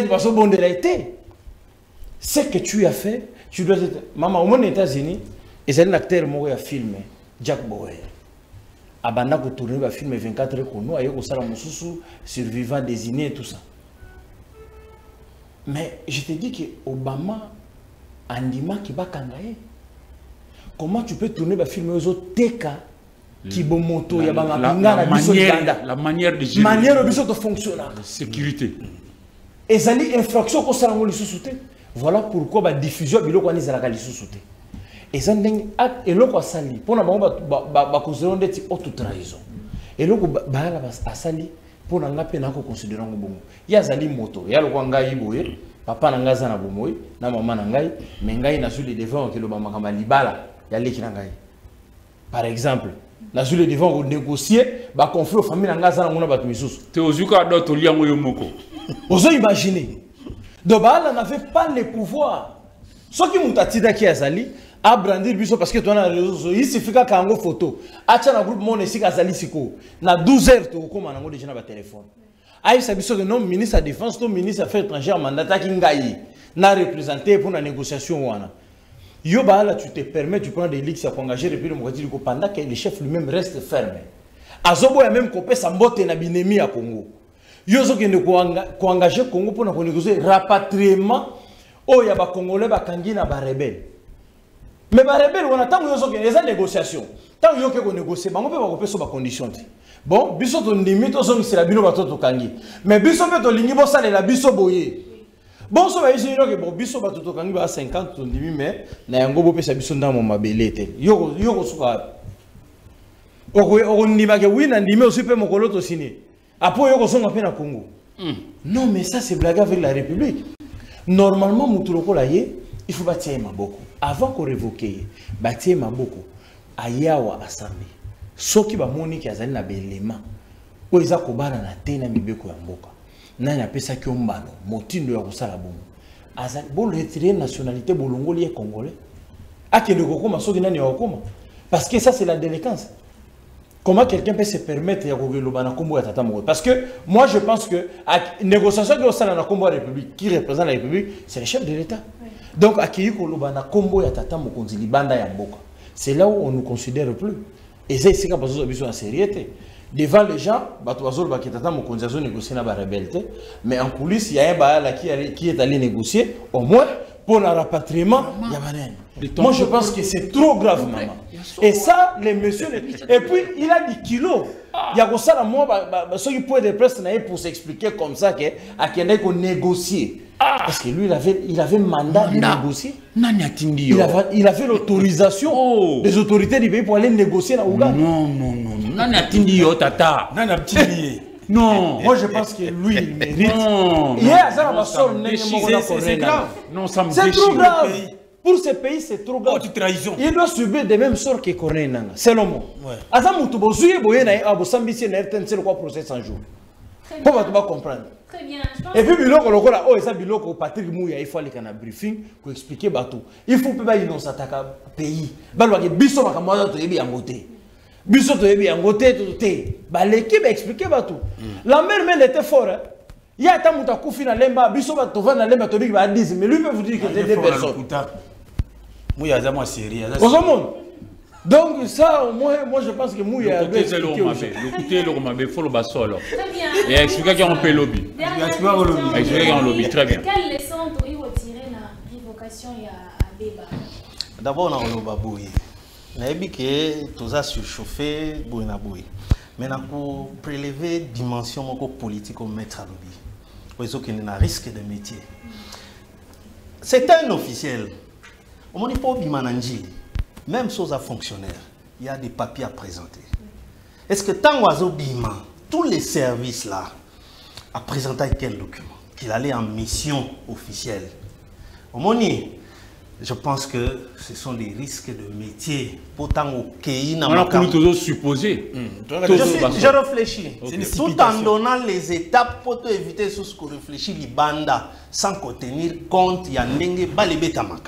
ce que tu as fait, tu dois être. Maman, au monde des États-Unis, il y a un acteur qui a filmé, Jack Bauer. Abanda ko tourner le film vingt-quatre heures, nous ayons ça la mususu survivant désigné et tout ça. Mais je te dis que Obama andima qui va kangaye. Comment tu peux tourner le film aux autres teka? Qui bon moto la, ya la, la, la, manière, la manière de gérer manière de fonctionner sécurité et ça dit infraction ko sala ngoli sous-souté. Voilà pourquoi ba diffusion biloko ani zala kali sous-souté et ça ndeng et loko sali pona ba ba ba considérer ndeti auto trahison et loko ba la ba sali pona ngape na ko considérer ngo bongo ya zali moto ya loko ngai boye papa na ngaza na bomoy na mama na ngai mais ngai na sur les devants que lo ba makamba libala ya leki na ngai par exemple. Nous devons négocier le conflit aux familles en Gaza. Tu as imaginé. Donc, elle n'avait pas le pouvoir. Ce qui m'a dit que Azali a brandi le bureau parce que tu as les réseaux sociaux. Il suffit qu'il y ait une photo. Il y a un groupe de gens qui Azali Siko. Na douze heures, tu as déjà un téléphone. Il y a que non ministre de la Défense, non ministre des Affaires étrangères, mandat qui n'a représenté pour la négociation. Yo bah tu te permets, tu prends des ligues pour engager le pays démocratique pendant que le chef lui-même reste ferme. Azobo a même coupé sa mbote na binemi à Congo. Yo zo kende ko engager Congo pour na ko négocier rapatriement o ya ba congolais ba kangi na ba rebelle. Mais ba rebelle on attend yo zo kende les négociations. Tant yo ke ko négocier bango pe ba ko peso ba condition ti. Bon, biso to ndimi to zo ngisela bino ba to to kangi. Mais biso pe to lingi bo salela biso boye. Bon, so va essayer que bon biso ba to to kangi ba cinquante to ndimi mais na yango bo pesa biso ndamo mabele te. Yo yo ko suka. Oko oko ndima ke wina ndimi aussi pe mokolo to signer. Après, il y a un Congo. Mm. Non, mais ça, c'est blague avec la République. Normalement, il faut bâtir beaucoup. Avant qu'on révoque, bâtir beaucoup. Ayawa assemblée. Ce qui va monter qui a un élément. Où ils ont combara na tena mibeko ya mboka. Nani appelle ça qui ombano. Motindo ya kusala bongo. Azali bon retirer nationalité bolongo lié congolais. Akende kokoma soki nani ya kokoma. Parce que ça c'est la délinquance. Comment quelqu'un peut se permettre de parce que moi je pense que la négociation qui est au la République, qui représente la République, c'est le chef de l'État. Donc, c'est là où on ne nous considère plus. Et c'est ce qu'on a en sérieux. Devant les gens, mais en coulisses, il y a un baal qui est allé négocier, au moins pour le rapatriement. Moi je pense que c'est trop grave, maman. Et ça, les messieurs. Et puis, il a des kilos. Il y a ça, moi, ceux qui pouvaient être presse pour s'expliquer comme ça qu'il qu'on négocier. Parce que lui, il avait, il avait mandat de négocier. Il avait, il avait l'autorisation oh. des autorités du pays pour aller négocier dans Ouganda. Non, non, non, non. Tata. Non. Moi, je pense que lui, il mérite. Non. C'est grave. Non, ça me C'est trop grave. Pour ce pays, c'est trop grave. Oh, tu trahison. Il doit subir des mêmes sorts que Corneille Nanga. C'est le mot. Azamutu bozuye boye na abo sambisi na R T N C le quoi procès cent jours. Pour va pas comprendre. Très bien. Et puis biloko lokola oh eza biloko Patrick Mouya il faut aller kana briefing pour expliquer bateau. Il faut pas innoncer attaquer pays. Balwa ke biso makamwa to yebi yangote. Biso to yebi yangote to te. Ba l'équipe expliquer bateau. La mère même était fort. Hein? Il y a tant de coups na lemba biso ba to va na lemba to bi ba dix mais lui peut vous dire que c'est des personnes. Mouya za moi sérieux. Donc ça, moi, moi je pense que Mouya doit expliquer au Mabé. Le côté le Mabé, il faut le basolo. Très bien. Et expliquer qu'on peut lobby. Expliquer qu'on lobby. Très bien. Quelle leçon tu as retiré la révocation à Beba? D'abord, on a le babouille. On a dit que tout ça surchauffé, bouille na bouille. Mais pour prélever dimension politique au maître à lobby. Pour ceux qui ont un risque de métier. C'est un officiel. On dit pas bimananjili. Même chose à fonctionnaire, il y a des papiers à présenter. Est-ce que tant oiseau bima, tous les services là, à présenter quel document? Qu'il allait en mission officielle. Au moni, je pense que ce sont des risques de métier. Pourtant, au pays n'a pas. On a toujours supposé. Je, je réfléchis. Okay. Tout en donnant les étapes pour éviter ce qu'on réfléchit, les bandas, sans tenir compte, il y a n'enge balébé tamaka.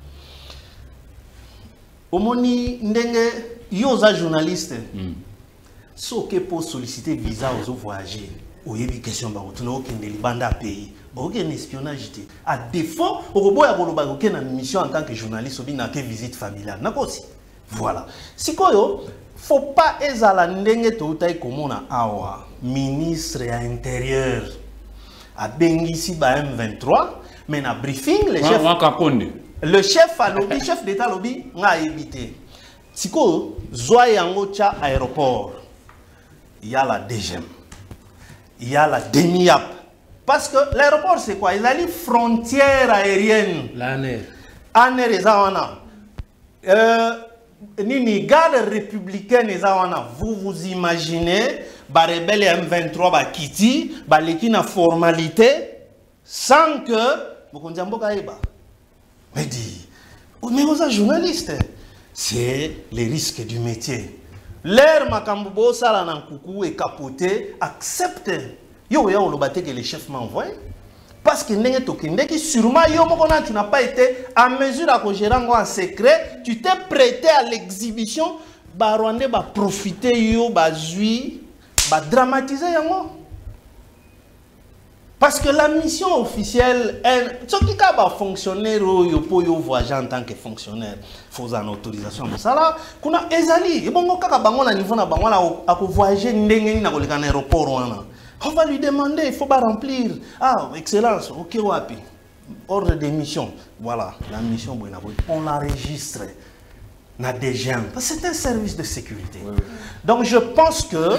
Omoni ndenge yoza journaliste so ke pour solliciter visa aux voyageurs oyebi question ba otuna okende libanda pays ba okende espionnage te à défaut okoboya koloba okende na mission en tant que journaliste obi na ke visite familiale nakosi voilà sikoyo faut pas ezala ndenge to utai komona awa ministre ya intérieur a bengisi ba M vingt-trois mais na briefing les chefs le chef à lobby, chef d'état lobby, n'a évité. Siko, Zoa yango cha aéroport, il y a la D G M, il y a la D N I A P. Parce que l'aéroport c'est quoi? Il y a les frontières aériennes. L'A N R. A N R et Zawana. Euh, Nini, garde républicaine et Zawana. Vous vous imaginez, ba rebelle M vingt-trois, ba Kiti, ba l'équina formalité, sans que, vous connaissez un peu kaïba. Mais dit, mais vous êtes journaliste, c'est les risques du métier. L'air makambo sala nan kuku et capoté, accepte. Yo yo le baté que les chefs m'envoient. Parce que n'est qui sûrement yo mokona tu n'as pas été à mesure à gérer en secret, tu t'es prêté à l'exhibition, ba Rwandais ba profiter yo ba zui, ba dramatiser yango. Parce que la mission officielle, ce qui est fonctionnaire, il faut voyager en tant que fonctionnaire, il faut une autorisation. Mais ça là, qu'on a ezali, et bon, quand on a niveau na bango la, à voyager n'engi na koleka na aéroport wana. On va lui demander, il faut pas remplir. Ah, excellence, ok, wapi. Ordre de mission. Voilà, la mission, on l'enregistre. C'est un service de sécurité. Oui, oui. Donc je pense que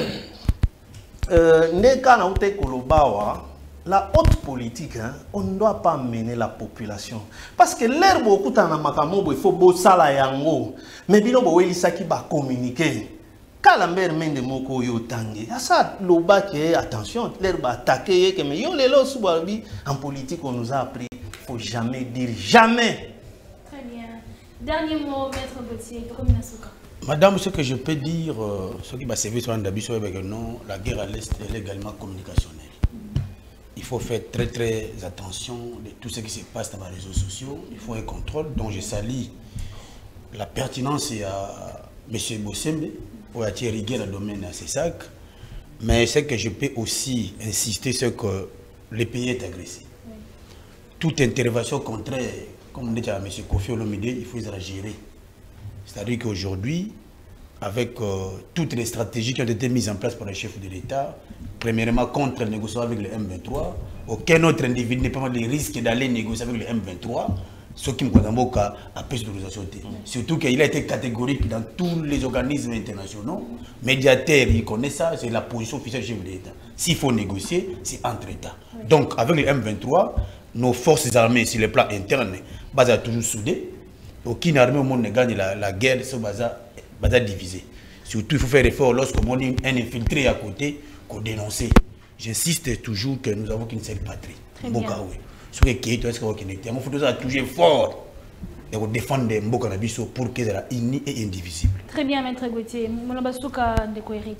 euh, la haute politique, hein, on ne doit pas mener la population. Parce que l'air beaucoup il faut bossa la yango. Mais bilo bo elisaki ba communiquer. Kalamber mende moko yo tangi. Ça loba que attention, l'air ba attaquer que mais yo lelo subabi en politique on nous a appris, faut jamais dire jamais. Très bien. Dernier mot, maître Gauthier, Tokominasuka. Madame, ce que je peux dire, euh, ce qui va servir sur un d'habitude avec le nom, la guerre à l'Est est également communicationnelle. Mm. Il faut faire très très attention de tout ce qui se passe dans les réseaux sociaux. Il faut un contrôle. Donc je salue la pertinence à M. Bossembe pour attirer le domaine à ses sacs. Mais ce que je peux aussi insister, c'est que le pays est agressé. Oui. Toute intervention contraire, comme on dit à M. Kofi Olomide, il faut la gérer. C'est-à-dire qu'aujourd'hui, avec euh, toutes les stratégies qui ont été mises en place par les chefs de l'État, premièrement contre la négociation avec le M vingt-trois, aucun autre individu n'est pas le risque d'aller négocier avec le M vingt-trois, ce qui me concerne à plus d'autorisation. Surtout qu'il a été catégorique dans tous les organismes internationaux. Médiateur, il connaît ça, c'est la position officielle du chef de l'État. S'il faut négocier, c'est entre États. Donc, avec le M vingt-trois, nos forces armées sur le plan interne, basées toujours soudées. Aucune armée au monde ne gagne la, la guerre, c'est bazar divisé. Surtout, il faut faire effort lorsqu'on a un infiltré à côté, qu'on dénonce. J'insiste toujours que nous avons qu'une seule patrie. Mboka, oui. Ce qui est, est-ce qu'on est, il faut toujours fort et défendre Mboka Nabiso pour qu'elle soit unie et indivisible. Très bien, maître Gauthier. Molabasuka de Koerik.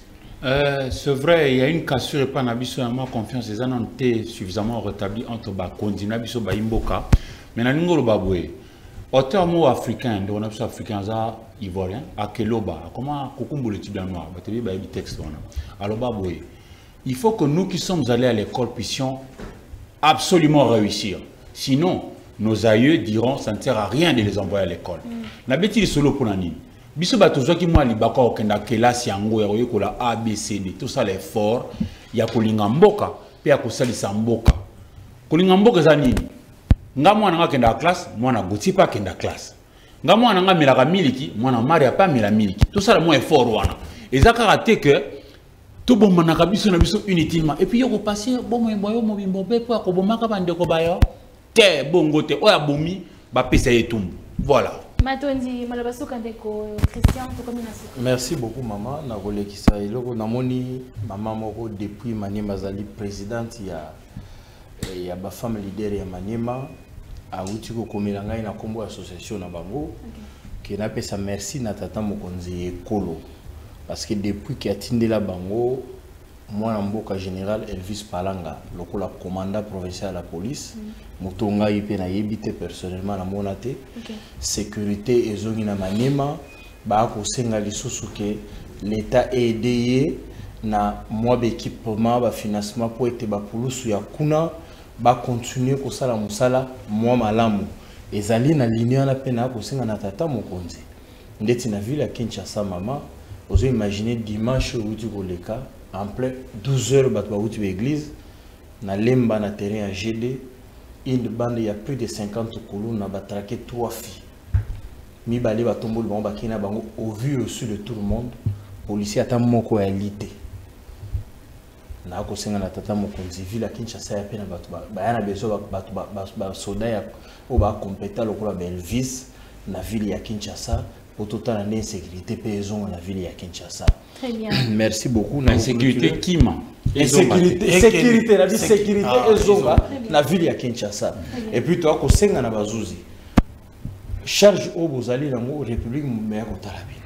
Euh, c'est vrai, il y a une cassure et pas Nabiso, à ma confiance, les gens ont été suffisamment rétablis entre Bakondi, Nabiso, Baimboka. Mais Naningolo Baboué. Auteur mot africain, de l'on africain, ivoirien, à Keloba, comment Kokumbo le type noir, texte. Alors, baboué, il faut que nous qui sommes allés à l'école puissions absolument réussir. Sinon, nos aïeux diront ça ne sert à rien de les envoyer à l'école. La bêtise solo pour l'année. Biso batozo qui moi libaka okenda kelasi yango ya koyokola A B C D, tout ça l'effort, ya kolinga mboka, pe ya kosalisa mboka. Kolinga mboka za nini? Nga mwana nga kenda classe, mwana Gauthier pa kenda classe. Nga mwana nga melaka miliki, mwana Maria pa mela miliki. Tout ça le moins fort wana. Et ça karaté que tout bon manaka biso na biso inutilement. Et puis yo ko passer bon mo boyo mo bimbo pe po ko bomaka bande ko bayo. Te bongo te oya bomi ba pesa yetumbu. Voilà. Matondi Malabasuka ndeko Christian Tokominasuka. Merci beaucoup maman na kolekisa eloko namoni maman moko depuis Maniema zali présidente ya ya ba femme leader ya Maniema a uti ko komela ngai na kombo association na bango qui na pesa merci na tata mokonzi ekolo parce que depuis qu'il a tindé la bango moi en mboka général Elvis Palanga lokola commandant provincial à la police mutonga ipe na yebite personnellement na monate sécurité ezongi na Maniema ba ko senga lisusu ke l'état aidé na moi équipement ba financement pour être ba pulusu ya kuna ba continuer ko sala musala moi malamu ezali na ligne na pena ko senga na tata mokonzi ndeti na ville ya Kinshasa mama ozo imaginer dimanche où tu koleka en plein douze heures bato ba uti l'église na lemba na terrain à G D une bande il y a plus de cinquante colonnes na ba traquer trois filles mi balé ba tombo le ba kina bango au vu au su de tout le monde policier ata moko ya lité na ko senga na tata mokonzi ville à Kinshasa ya pena bato ba yana beso bato ba soda ya o ba compétent lokola Belvis na ville ya Kinshasa pour tout la insécurité paysan la ville ya Kinshasa. Très bien. Merci beaucoup. Insécurité qui ment. Insécurité, sécurité, la sécurité ezonga na ville ya Kinshasa. Et puis toi ko senga na bazuzi. Charge au bozali na mo République meya ko talabi.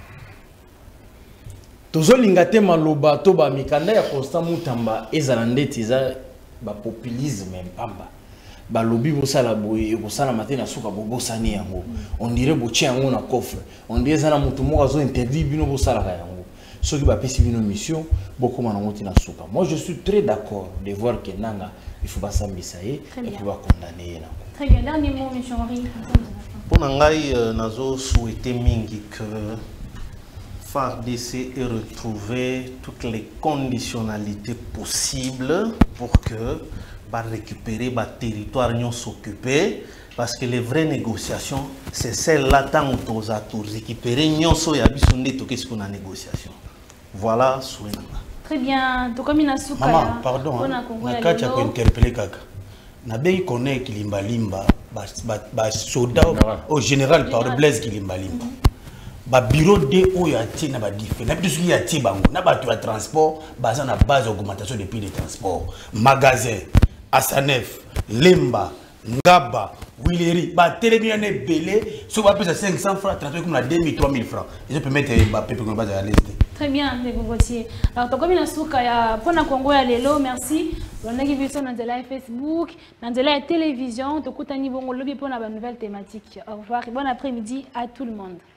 Tozo lingate maloba to ba mikanda ya Constant Mutamba ezala ndeti za ba populisme mpamba. Balobi bosala boye bosala matena suka bobosani yango on dirait boche yango na coffre on dirait ça na mutu moko azo interdit bino bosala yango soki ba pesi bino mission beaucoup na ngoti na suka. Moi je suis très d'accord de voir que nanga il faut pas s'ambisayer et puis va condamner yango. Très bien, dernier mot monsieur Henri. Pour nangai nazo souhaiter mingi que F A R D C ait retrouvé toutes les conditionnalités possibles pour que va récupérer le territoire non s'occuper parce que les vraies négociations c'est celle-là tant autour à tout récupérer non so ya biso ndeto qu'est-ce qu'on a négociation. Voilà souhait. Très bien, to comme ina suka. Maman, pardon. Na kacha ko interpeller kaka. Na bei connaît Kilimba Limba ba ba soda au général par Blaise Kilimba Limba. Ba bureau de o ya ti na ba dife. Na biso ya ti bango na ba to transport basé na base augmentation des prix de transport. Magasin Asanef, Lemba, Ngaba, Willeri, ba télévisionné belé, so ba pesa cinq cents francs, transfert comme la deux mille trois mille francs. Et je peux mettre ba pépé comme base à l'est. Très bien, les Congotiers. Alors, comme il y a souka ya pona Congo ya lelo, merci. On a vu ça dans la Facebook, dans la télévision, to kutani bongo lobi pona ba nouvelle thématique. Au revoir et bon après-midi à tout le monde.